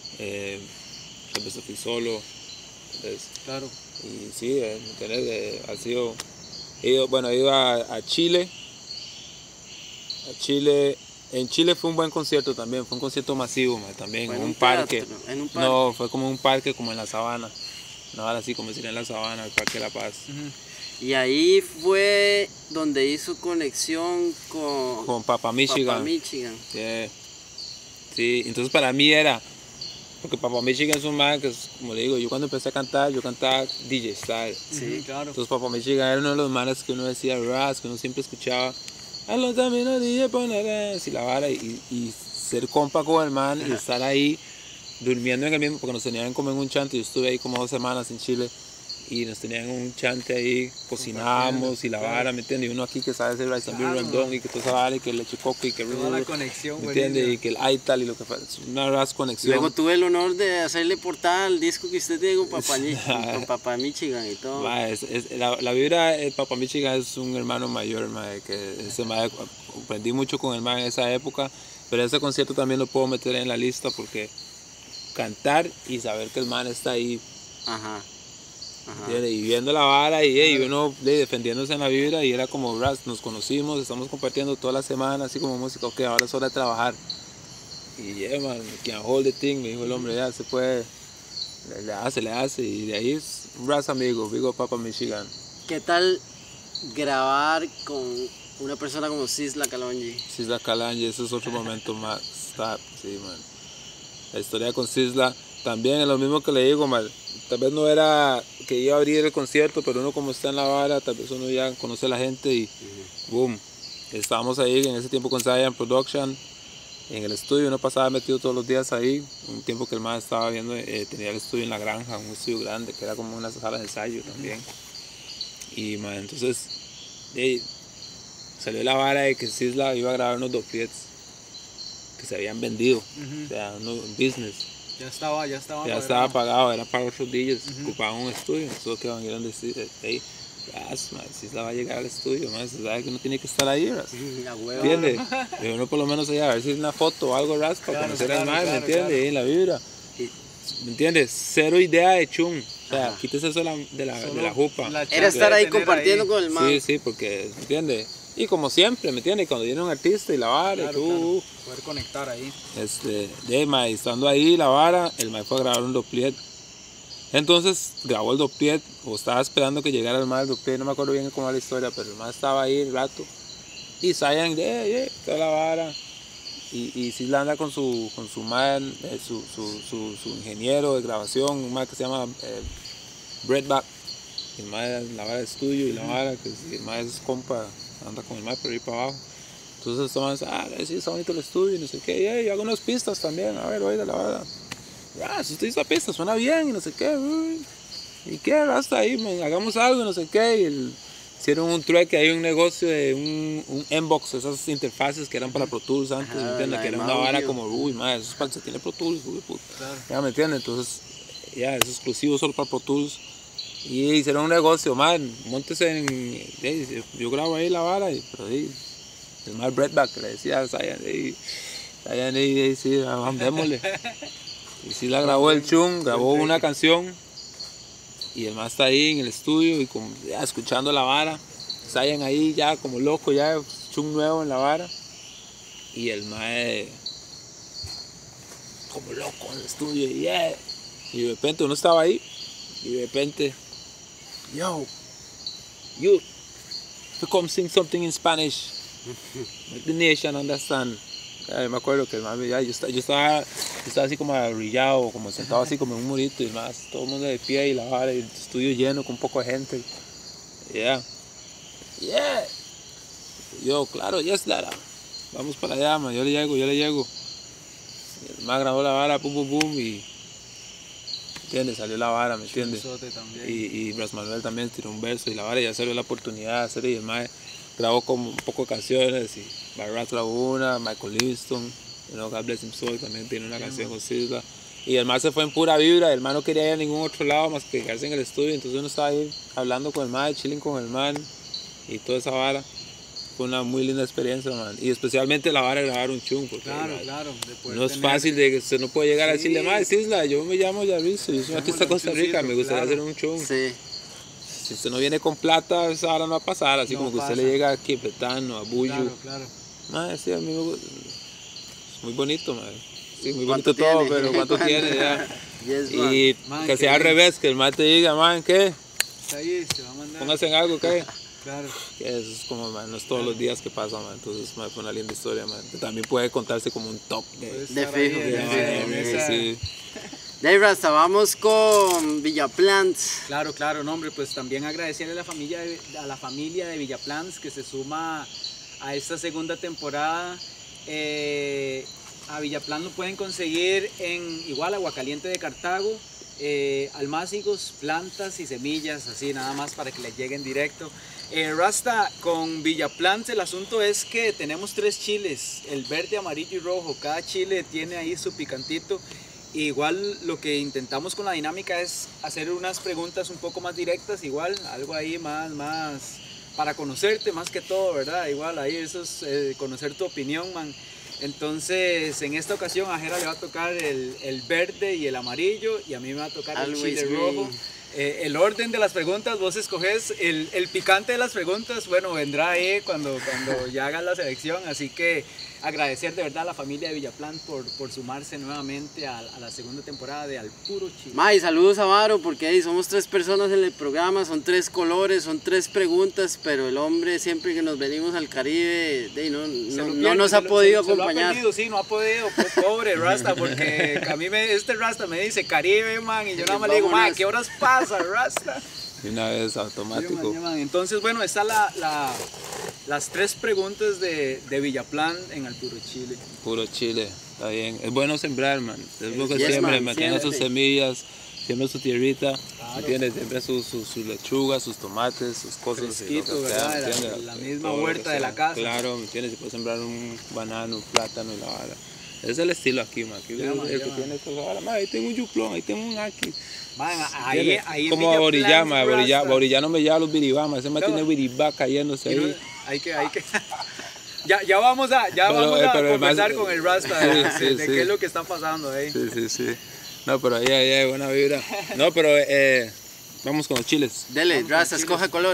3 veces fui solo. Entonces, Claro. y sí, ¿me entiendes? Ha sido... he ido a Chile. A Chile... En Chile fue un buen concierto también, fue un concierto masivo, man, también, Fue en en un un parque. teatro, en un parque. No, fue como un parque como en la sabana. No, ahora sí, como decir en la sabana, el Parque La Paz. Y ahí fue donde hizo conexión Con Papa Michigan. Papa Michigan. Yeah. Sí, entonces para mí era, porque Papa Michigan es un man que, como le digo, yo cuando empecé a cantar, yo cantaba DJ Style. Sí, claro. Entonces Papa Michigan era uno de los manes que uno decía ras, que uno siempre escuchaba. A los caminos DJ poner y la vara y ser compa con el man y estar ahí durmiendo en el mismo, porque nos tenían como en un chante. Yo estuve ahí como 2 semanas en Chile y nos tenían en un chante ahí, cocinamos y la vara, ¿me entiendes? Y uno aquí que sabe hacer rice and bean rondón y que toda esa vara y que leche coco y que Toda la conexión, ¿me entiendes? buenísima. Y que el aital y lo que fue, una ras conexión. Luego tuve el honor de hacerle portada al disco que usted tiene con con Papa Michigan y todo. Ma, la vibra de Papa Michigan es un hermano mayor, ma, que ese ma, aprendí mucho con el man en esa época, pero ese concierto también lo puedo meter en la lista porque cantar y saber que el man está ahí, Ajá. ¿entiendes? Y viendo la vara y uno defendiéndose en la vibra y era como, ras, nos conocimos, estamos compartiendo toda la semana, así como música, ok, ahora es hora de trabajar. Y yeah, man, can't hold the thing, me dijo el hombre, ya se puede, le hace, y de ahí es ras amigo, digo Papa Michigan. ¿Qué tal grabar con una persona como Sisla Kalonji? Sisla Kalonji, ese es otro momento más, sí, man. La historia con Sisla, también es lo mismo que le digo, man, tal vez no era que iba a abrir el concierto, pero uno como está en la vara, tal vez uno ya conoce a la gente y boom, estábamos ahí en ese tiempo con Zion Production, en el estudio, uno pasaba metido todos los días ahí, un tiempo que el más estaba viendo, tenía el estudio en la granja, un estudio grande, que era como una sala de ensayo también, y man, entonces salió la vara de que Sisla iba a grabar unos doplets que se habían vendido, o sea, un business. Ya estaba Ya estaba pagado, era para otros DJs, ocupaban un estudio, nosotros que van a ir a decir, hey, Sisla va a llegar al estudio, man, se sabe que no tiene que estar ahí, ras, La hueva. ¿entiendes? Y uno por lo menos allá a ver si es una foto o algo, ras, para Claro, conocer claro, al man, claro, ¿me entiendes? claro. Y la vibra, ¿me entiendes? Cero idea de chum, o sea, Ajá. quítese eso de la jupa. Era estar ahí compartiendo con el man. Sí, sí, porque, ¿me entiendes? Y como siempre, ¿me entiendes? Cuando viene un artista y la vara, Claro, y tú, claro. Poder conectar ahí. mae, estando ahí la vara, el mae fue a grabar un doplet. Entonces grabó el doplet, o estaba esperando que llegara el mae del doplet, no me acuerdo bien cómo era la historia, pero el mae estaba ahí el rato. Y Zion, toda la vara. Y Sisla anda con su man, su ingeniero de grabación, un mae que se llama Breadback. El mae, la vara de estudio y la vara, que el mae es compa, anda con el mae por ahí para abajo. Entonces estaban, sí, está bonito el estudio y no sé qué, y hago unas pistas también, a ver, oiga la vara. Si usted hizo la pista, suena bien y no sé qué, y qué, hasta ahí, man, hagamos algo y no sé qué. Y hicieron un trueque, hay un negocio de un Mbox, esas interfaces que eran para Pro Tools antes, Ajá, ¿me entiendes? la Que de era una vara audio. como, eso es para, se tiene Pro Tools, puta. Claro. Ya, ¿me entiendes? Entonces, es exclusivo solo para Pro Tools. Y hicieron un negocio, man, móntese yo grabo ahí la vara, pero el más Breadback le decía a Zion, sí, démosle. Y sí la grabó el chum, grabó una canción y el más está ahí en el estudio y ya escuchando la vara, Zion ahí ya como loco, ya chum nuevo en la vara y el más como loco en el estudio y de repente uno estaba ahí y de repente, yo, you come sing something in Spanish, make the nation understand. Me acuerdo que el mami, yo estaba Yo estaba así como arrillado, como sentado así como en un murito y más, todo el mundo de pie y la vara, y el estudio lleno con un poco de gente. Yeah. Yo, claro, yes, Lara. Vamos para allá, man, yo le llego. Y el man grabó la vara, pum, pum, pum, y... ¿Entiendes? Salió la vara, ¿me entiendes? Y Bras Manuel también tiró un verso y la vara ya salió la oportunidad de hacer y el man grabó como un poco de canciones y Barrat Laguna, Michael Livingston, God Bless Him Soul también tiene una canción con Sisla. Y el man se fue en pura vibra, el man no quería ir a ningún otro lado más que quedarse en el estudio, entonces uno estaba ahí hablando con el man, chilling con el man y toda esa vara. Fue una muy linda experiencia, man. Y especialmente la vara de grabar un chung, porque Claro. no es fácil de que usted no puede llegar a decirle, más Sisla, yo me llamo Yarrizo, yo soy artista de Costa Rica, me gustaría hacer un chung. Sí. Si usted no viene con plata, esa vara no va a pasar, así No como que pasa. usted le llega a Quipetano, a Buyu. Claro. Sí, a mí me gusta. Es muy bonito, man. Sí, muy ¿Cuánto bonito todo, tiene? pero ¿cuánto tiene ya? Yes, man. Y Man, que qué sea al bien. revés, que el man te diga, man, ¿qué? Está ahí, se va a mandar. Póngase en algo, ¿qué? Claro. Que eso es como, man, no es todos los días que pasa, man. Entonces, man, fue una linda historia, man. Que también puede contarse como un top Puedes De estar ahí fijo, en de ese- en fijo. esa- Sí. Dave Rasta, vamos con Villaplants. Claro, no, hombre, pues también agradecerle a la familia de Villaplans que se suma a esta segunda temporada. A Villaplans lo pueden conseguir en igual Aguacaliente de Cartago, almácigos, plantas y semillas, así nada más para que les lleguen directo. Rasta, con Villaplans el asunto es que tenemos 3 chiles, el verde, amarillo y rojo. Cada chile tiene ahí su picantito. Igual lo que intentamos con la dinámica es hacer unas preguntas un poco más directas, igual, algo ahí más para conocerte más que todo, ¿verdad? Igual ahí eso es conocer tu opinión, man. Entonces, en esta ocasión a Jera le va a tocar el verde y el amarillo y a mí me va a tocar el Always chile me. rojo. El orden de las preguntas, vos escoges el picante de las preguntas, bueno, vendrá ahí cuando ya hagas la selección, así que agradecer de verdad a la familia de Villaplan por sumarse nuevamente a la segunda temporada de Al Puro Chile. May, saludos a Varo, porque ahí somos 3 personas en el programa, son 3 colores, son 3 preguntas, pero el hombre siempre que nos venimos al Caribe no nos ha podido acompañar. Sí, no ha podido, pobre Rasta, porque a mí este Rasta me dice Caribe, man, y yo nada más le digo, man, Vámonos. ¿qué horas pasa, Rasta? De una vez, automático. Yeah, man. Entonces, bueno, están las 3 preguntas de Villaplan en Al Puro Chile. Puro chile, está bien. Es bueno sembrar, man. Es lo que Yes, siempre, man, mantenga sus siempre. semillas, siembra su tierrita, ¿me entiendes? Siembra sus lechugas, sus tomates, sus cosas. Fresquito, lo que sea, ¿verdad? ¿me entiendes? La misma Todo lo huerta que de sea. la casa. Claro, ¿me entiendes? Se puede sembrar un banano, un plátano y la vara. Ese es el estilo aquí, man. Aquí Ya, man, el ya, que man. tiene esta vara, man, ahí tengo un yuplón, ahí tengo un aquí. Man, ahí en Como a Villaplan, Borillama, Rasta. Borillano me lleva los biribama, ese man No, tiene biribá cayéndose Y no- ahí. hay que ya vamos a pero conversar más- con el Rasta de sí. qué es lo que está pasando ahí. Sí. No, pero ahí hay buena vibra. No, pero vamos con los chiles. Dele, Vamos Rasta, con escoja color.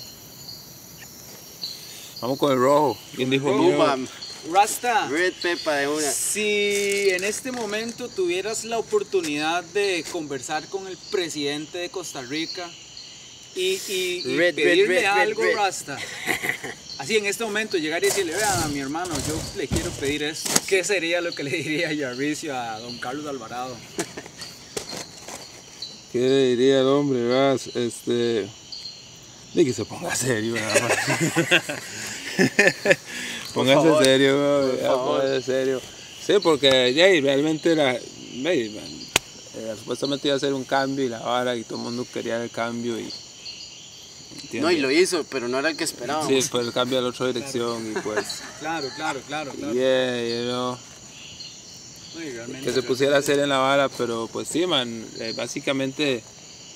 Vamos con el rojo. ¿Quién dijo rojo. mío? Bam, Rasta, red pepper de una. si en este momento tuvieras la oportunidad de conversar con el presidente de Costa Rica y Red, pedirle red, algo, red. Rasta, así en este momento llegar y decirle, vean a mi hermano, yo le quiero pedir esto, ¿qué sería lo que le diría Yarricio a don Carlos Alvarado? ¿Qué diría el hombre? Ras? De que se ponga serio, nada más. Póngase favor, serio, por ya, favor. póngase serio. Sí, porque ya, y realmente supuestamente iba a hacer un cambio y la vara y todo el mundo quería el cambio y ¿entiendes? No, y lo hizo, pero no era el que esperábamos. Sí, pues el cambio a la otra dirección y pues Claro. yeah, you know, No, y realmente- que se pusiera a hacer en la vara, pero pues sí, man, básicamente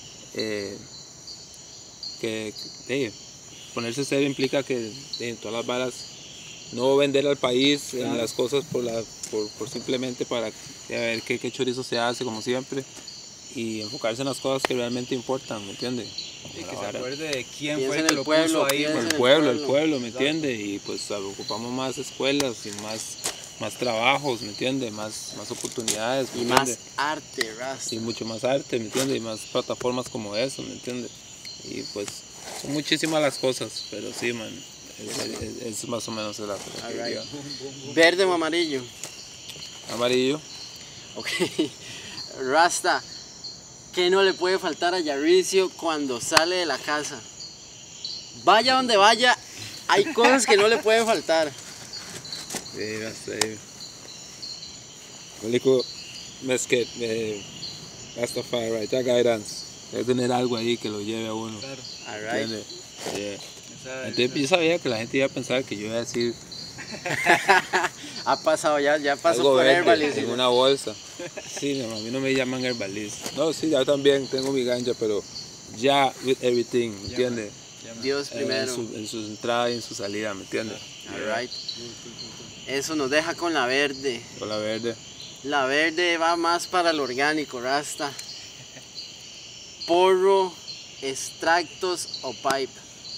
que ponerse serio implica que en todas las varas no vender al país en Claro. las cosas por simplemente para ver qué chorizo se hace como siempre y enfocarse en las cosas que realmente importan, ¿me entiendes? Y que se acuerde de quién Piensa fue en el que el lo pueblo, puso ahí. piensa man. en El pueblo, ¿me entiendes? Y pues ocupamos más escuelas y más trabajos, ¿me entiendes? Más oportunidades, ¿me Y más entiendes? arte, Rasta. Y mucho más arte, ¿me entiendes? Y más plataformas como eso, ¿me entiendes? Y pues son muchísimas las cosas, pero sí, man, es más o menos el Alright. Verde o amarillo. amarillo. Ok. Rasta, ¿qué no le puede faltar a Yarricio cuando sale de la casa? Vaya donde vaya, hay cosas que no le pueden faltar. Sí, no sé. Malico, Mesquite, Rastafari, ya guidance. Debe tener algo ahí que lo lleve a uno. Claro. Alright. ¿Entiendes? Yeah. Esa- Entonces, yo sabía que la gente iba a pensar que yo iba a decir Ha pasado ya pasó algo por verde Herbalist. en una bolsa. Sí, no, a mí no me llaman herbalista. No, sí, yo también tengo mi ganja, pero ya with everything, ¿me entiendes? Dios primero. En su entrada y en su salida, ¿me entiendes? Alright. Eso nos deja con la verde. Con la verde. La verde va más para el orgánico, Rasta. Porro, extractos o pipe.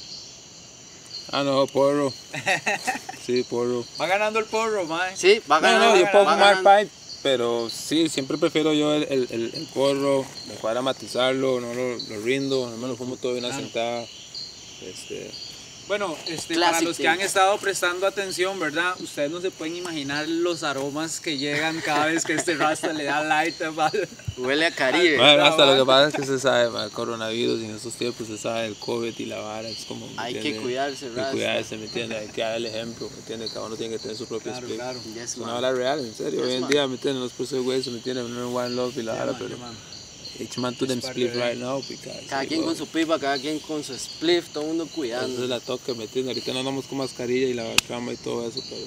Ah, no, porro. Sí, porro. Va ganando el porro, mae. Sí, va No, ganando. no, yo puedo va fumar ganando. pipe, pero sí, siempre prefiero yo el porro, me cuadra matizarlo, no lo rindo, no me lo fumo todo de una Claro. sentada. Bueno, Classic para los que tape. han estado prestando atención, ¿verdad? Ustedes no se pueden imaginar los aromas que llegan cada vez que este Rasta le da light, ¿vale? Huele a Caribe. Bueno, hasta lo que pasa es que se sabe, el coronavirus y en estos tiempos se sabe el COVID y la vara, es como, ¿me Hay que entiende? cuidarse, Hay que Rasta. cuidarse, ¿me entiendes? Hay que dar el ejemplo, ¿me entiendes? Cada uno tiene que tener su propio Claro, split. claro. Yes, Es una man. vara real, en serio, Yes, hoy en man. día, ¿me entiendes? No es por ser güey, ¿me entiendes? No es one love y la vara, pero each man to them parte split de- right now, because, Cada quien con su pipa, cada quien con su spliff, todo el mundo Esa es cuidando. la toque, ¿me entiendes? Ahorita no andamos con mascarilla y la cama y todo eso, pero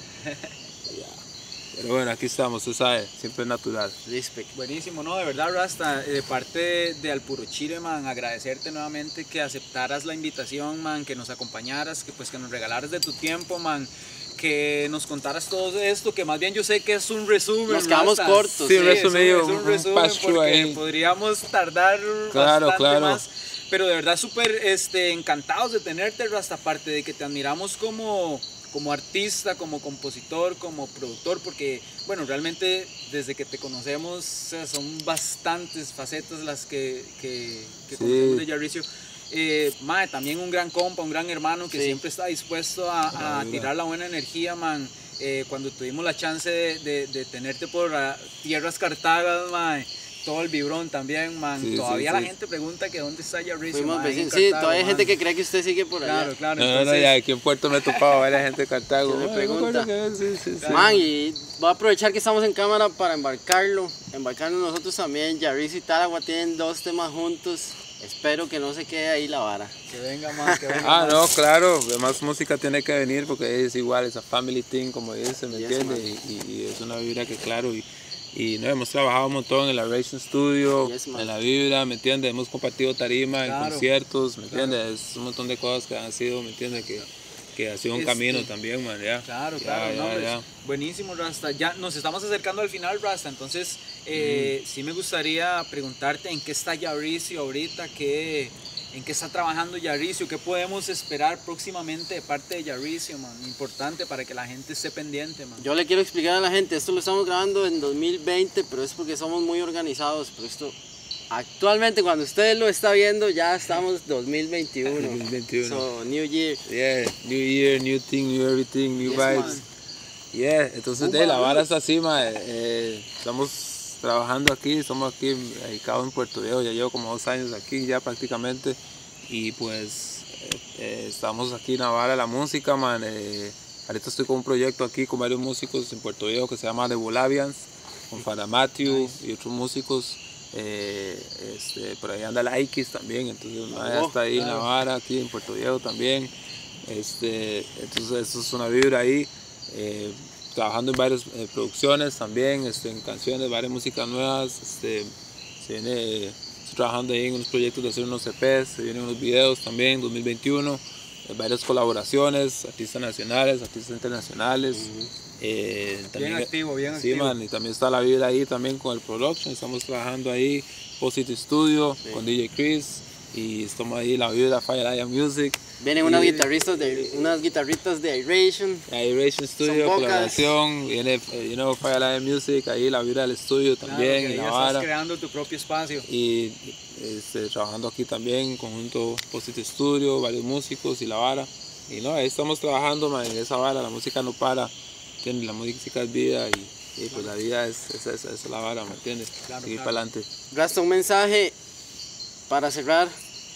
ya. Pero bueno, aquí estamos, usted sabe, siempre es natural. Respect. Buenísimo, ¿no? De verdad, Rasta, de parte de Al Puro Chile, man, agradecerte nuevamente que aceptaras la invitación, man, que nos acompañaras, que pues que nos regalaras de tu tiempo, man, que nos contaras todo esto, que más bien yo sé que es un resumen. Nos quedamos Rasta. cortos, Sí, un es resumillo, es un un resumen pass-through porque ahí. podríamos tardar Claro, bastante claro. más. Pero de verdad súper encantados de tenerte, Rasta, aparte de que te admiramos como artista, como compositor, como productor, porque, bueno, realmente desde que te conocemos, o sea, son bastantes facetas las que Sí. conocemos de Yarricio. Mae, también un gran compa, un gran hermano que Sí. siempre está dispuesto a Claro. tirar la buena energía, man. Cuando tuvimos la chance de tenerte por tierras Cartagas, mae, todo el vibrón también, man. Sí, todavía sí, la sí. gente pregunta que dónde está Yarricio, Fuimos mae, en vecinos. Sí, Cartago, todavía hay gente man. que cree que usted sigue por allá. Claro, claro. No, no, entonces, ya aquí en Puerto me he topado a varias gente de Cartago. Que me Ay, pregunta. acuerdo que- sí, sí. Man, y voy a aprovechar que estamos en cámara para embarcarnos nosotros también. Yarricio y Taragua tienen 2 temas juntos. Espero que no se quede ahí la vara. que venga más, que venga Ah, más. no, claro, además música tiene que venir porque es igual, es a family thing, como dice, ¿me Yes, entiendes? man. Y es una vibra que, claro, y no, hemos trabajado un montón en la Ration Studio, Yes, man. en la vibra, ¿me entiendes? Hemos compartido tarima Claro, en conciertos, ¿me entiendes? Es un montón de cosas que han sido, ¿me entiendes? Que ha sido un camino también, man, ya. Claro, Ya, claro, ya, no, hombre, ya. buenísimo, Rasta. Ya nos estamos acercando al final, Rasta. Entonces, sí me gustaría preguntarte en qué está Yarricio ahorita, en qué está trabajando Yarricio, qué podemos esperar próximamente de parte de Yarricio, man. Importante para que la gente esté pendiente, man. Yo le quiero explicar a la gente, esto lo estamos grabando en 2020, pero es porque somos muy organizados. Pero esto, actualmente cuando usted lo está viendo, ya estamos 2021. 2021. So, New Year. Yeah, new year, new thing, new everything, new Yes, vibes. man. Yeah, entonces de la vara es así, ma. Estamos trabajando aquí, estamos aquí radicados en Puerto Viejo, ya llevo como 2 años aquí ya prácticamente. Y pues estamos aquí en la vara de la música, man. Ahorita estoy con un proyecto aquí con varios músicos en Puerto Viejo que se llama The Bolavians, con Fara Matthew y otros músicos. Por ahí anda la Ikis también, entonces ma, está ahí en la vara, aquí en Puerto Viejo también. Entonces eso es una vibra ahí. Trabajando en varias producciones también, en canciones, varias músicas nuevas. Estoy trabajando ahí en unos proyectos de hacer unos EPs, se vienen unos videos también, 2021. Varias colaboraciones, artistas nacionales, artistas internacionales. Bien activo, bien sí, activo. man, y también está la vida ahí también con el production, estamos trabajando ahí, Positive Studio, con DJ Chris, y estamos ahí, la vida Fire Eye Music. Vienen unas guitarritas de Iration. Aeration Studio, pocas. colaboración, viene Fire Eye Music, ahí la vida del estudio Claro, también, que y ahí la estás vara. creando tu propio espacio. Y trabajando aquí también en conjunto Positive Studio, varios músicos y la vara. Y no, ahí estamos trabajando, man, en esa vara, la música no para, la música es vida Y pues la vida es la vara, ¿me entiendes? Claro, Seguir claro. para adelante. Rasta, un mensaje para cerrar,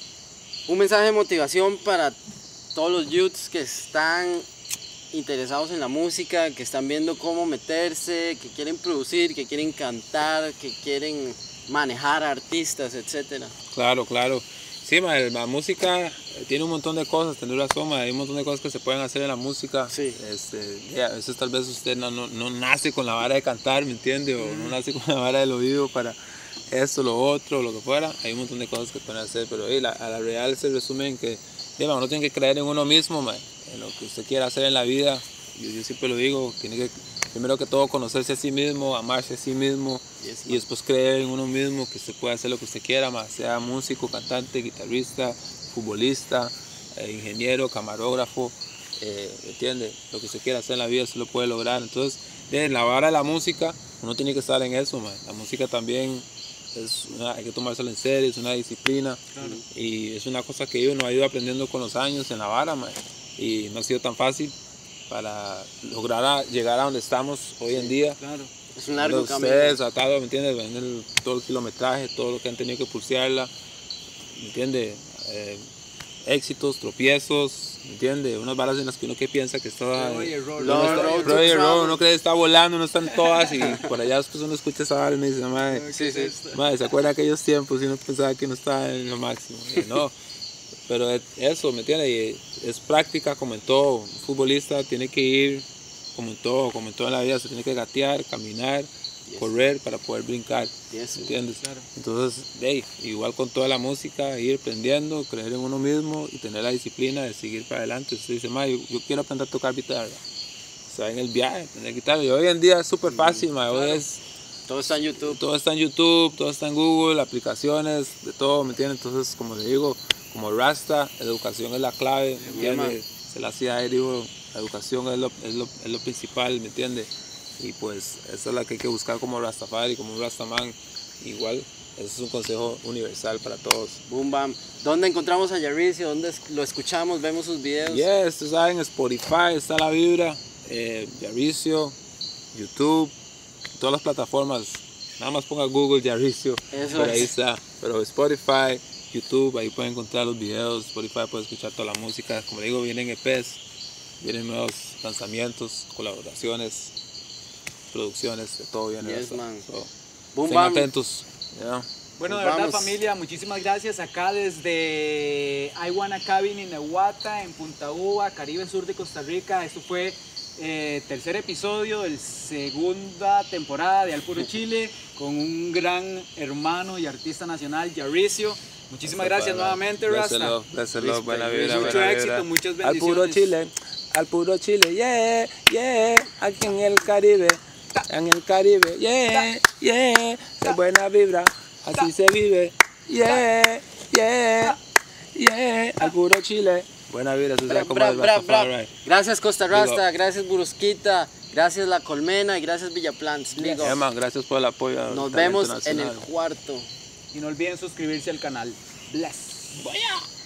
un mensaje de motivación para todos los youths que están interesados en la música, que están viendo cómo meterse, que quieren producir, que quieren cantar, que quieren manejar artistas, etcétera. Claro, claro. Sí, ma, la música tiene un montón de cosas, tener razón, ma, hay un montón de cosas que se pueden hacer en la música. Sí. A veces tal vez usted no nace con la vara de cantar, ¿me entiende? O no nace con la vara del oído para esto, lo otro, lo que fuera. Hay un montón de cosas que pueden hacer, pero a la real se resume en que uno tiene que creer en uno mismo, ma, en lo que usted quiera hacer en la vida. Yo siempre lo digo, tiene que primero que todo conocerse a sí mismo, amarse a sí mismo y después creer en uno mismo que usted puede hacer lo que usted quiera, más sea músico, cantante, guitarrista, futbolista, ingeniero, camarógrafo, ¿entiende? Lo que usted quiera hacer en la vida se lo puede lograr. Entonces, en la vara de la música, uno tiene que estar en eso, man. La música también hay que tomárselo en serio, es una disciplina. Claro. Y es una cosa que uno ha ido aprendiendo con los años en la vara, man. Y no ha sido tan fácil para lograr llegar a donde estamos hoy en día. Claro. Es un largo camino. Ustedes, atado, ¿me entiendes? Ven todo el kilometraje, todo lo que han tenido que pulsearla, ¿me entiendes? Éxitos, tropiezos, ¿me entiendes? Unas balas en las que uno que piensa que está... Prueba y error. Prueba y error, uno cree que está volando, no están todas y por allá después uno escucha esa bala y uno dice, madre, Sí, sí. madre, ¿se acuerda de aquellos tiempos y uno pensaba que no estaba en lo máximo? Y no, pero eso, ¿me entiendes? Y es práctica como en todo. Un futbolista tiene que ir como en todo en la vida, se tiene que gatear, caminar, correr para poder brincar, ¿me entiendes? Claro. Entonces, igual con toda la música, ir aprendiendo, creer en uno mismo y tener la disciplina de seguir para adelante. Usted dice, yo quiero aprender a tocar guitarra. O sea, en el viaje, aprender guitarra. Y hoy en día es súper fácil, hoy es... Todo está en YouTube. Todo está en YouTube, todo está en Google, aplicaciones, de todo, ¿me entiendes? Entonces, como le digo, como Rasta, educación es la clave, ¿me entiendes? Se la hacía ahí, digo, la educación es lo principal, ¿me entiendes? Y pues esa es la que hay que buscar como Rastafari, como un Rastaman. Igual, eso es un consejo universal para todos. Boom Bam. ¿Dónde encontramos a Yarricio? ¿Dónde lo escuchamos? ¿Vemos sus videos? Yes, tú sabes, en Spotify está La Vibra, Yarricio, YouTube, todas las plataformas. Nada más ponga Google Yarricio, Eso por ahí es. está. Pero Spotify, YouTube, ahí pueden encontrar los videos. Spotify puede escuchar toda la música. Como le digo, vienen EPs, vienen nuevos lanzamientos, colaboraciones, producciones, de todo viene. Yes, hasta. man. So, Boom estén Bam. atentos. Yeah. Bueno, de Pues verdad, vamos. familia, muchísimas gracias acá desde I Wanna Cabin en Nahuatl, en Punta Uva, Caribe Sur de Costa Rica. Esto fue tercer episodio de la segunda temporada de Al Puro Chile con un gran hermano y artista nacional, Yarricio. Muchísimas gracias nuevamente, Rasta. Blesselo, buena vibra, Mucho buena éxito, vibra. muchas Al puro bendiciones. Chile, al puro Chile, yeah, yeah, aquí en el Caribe, yeah, yeah, de buena vibra, así se vive, yeah, yeah, yeah, al puro Chile, buena vibra, eso sea como Bra, el bra, bra. Rastafari. Gracias Costa Big up. Rasta, gracias Burusquita, gracias La Colmena y gracias Villaplants. Big up. Yeah, man, gracias por el apoyo. al Nos talento vemos en el nacional. cuarto. Y no olviden suscribirse al canal. Bless. Vaya.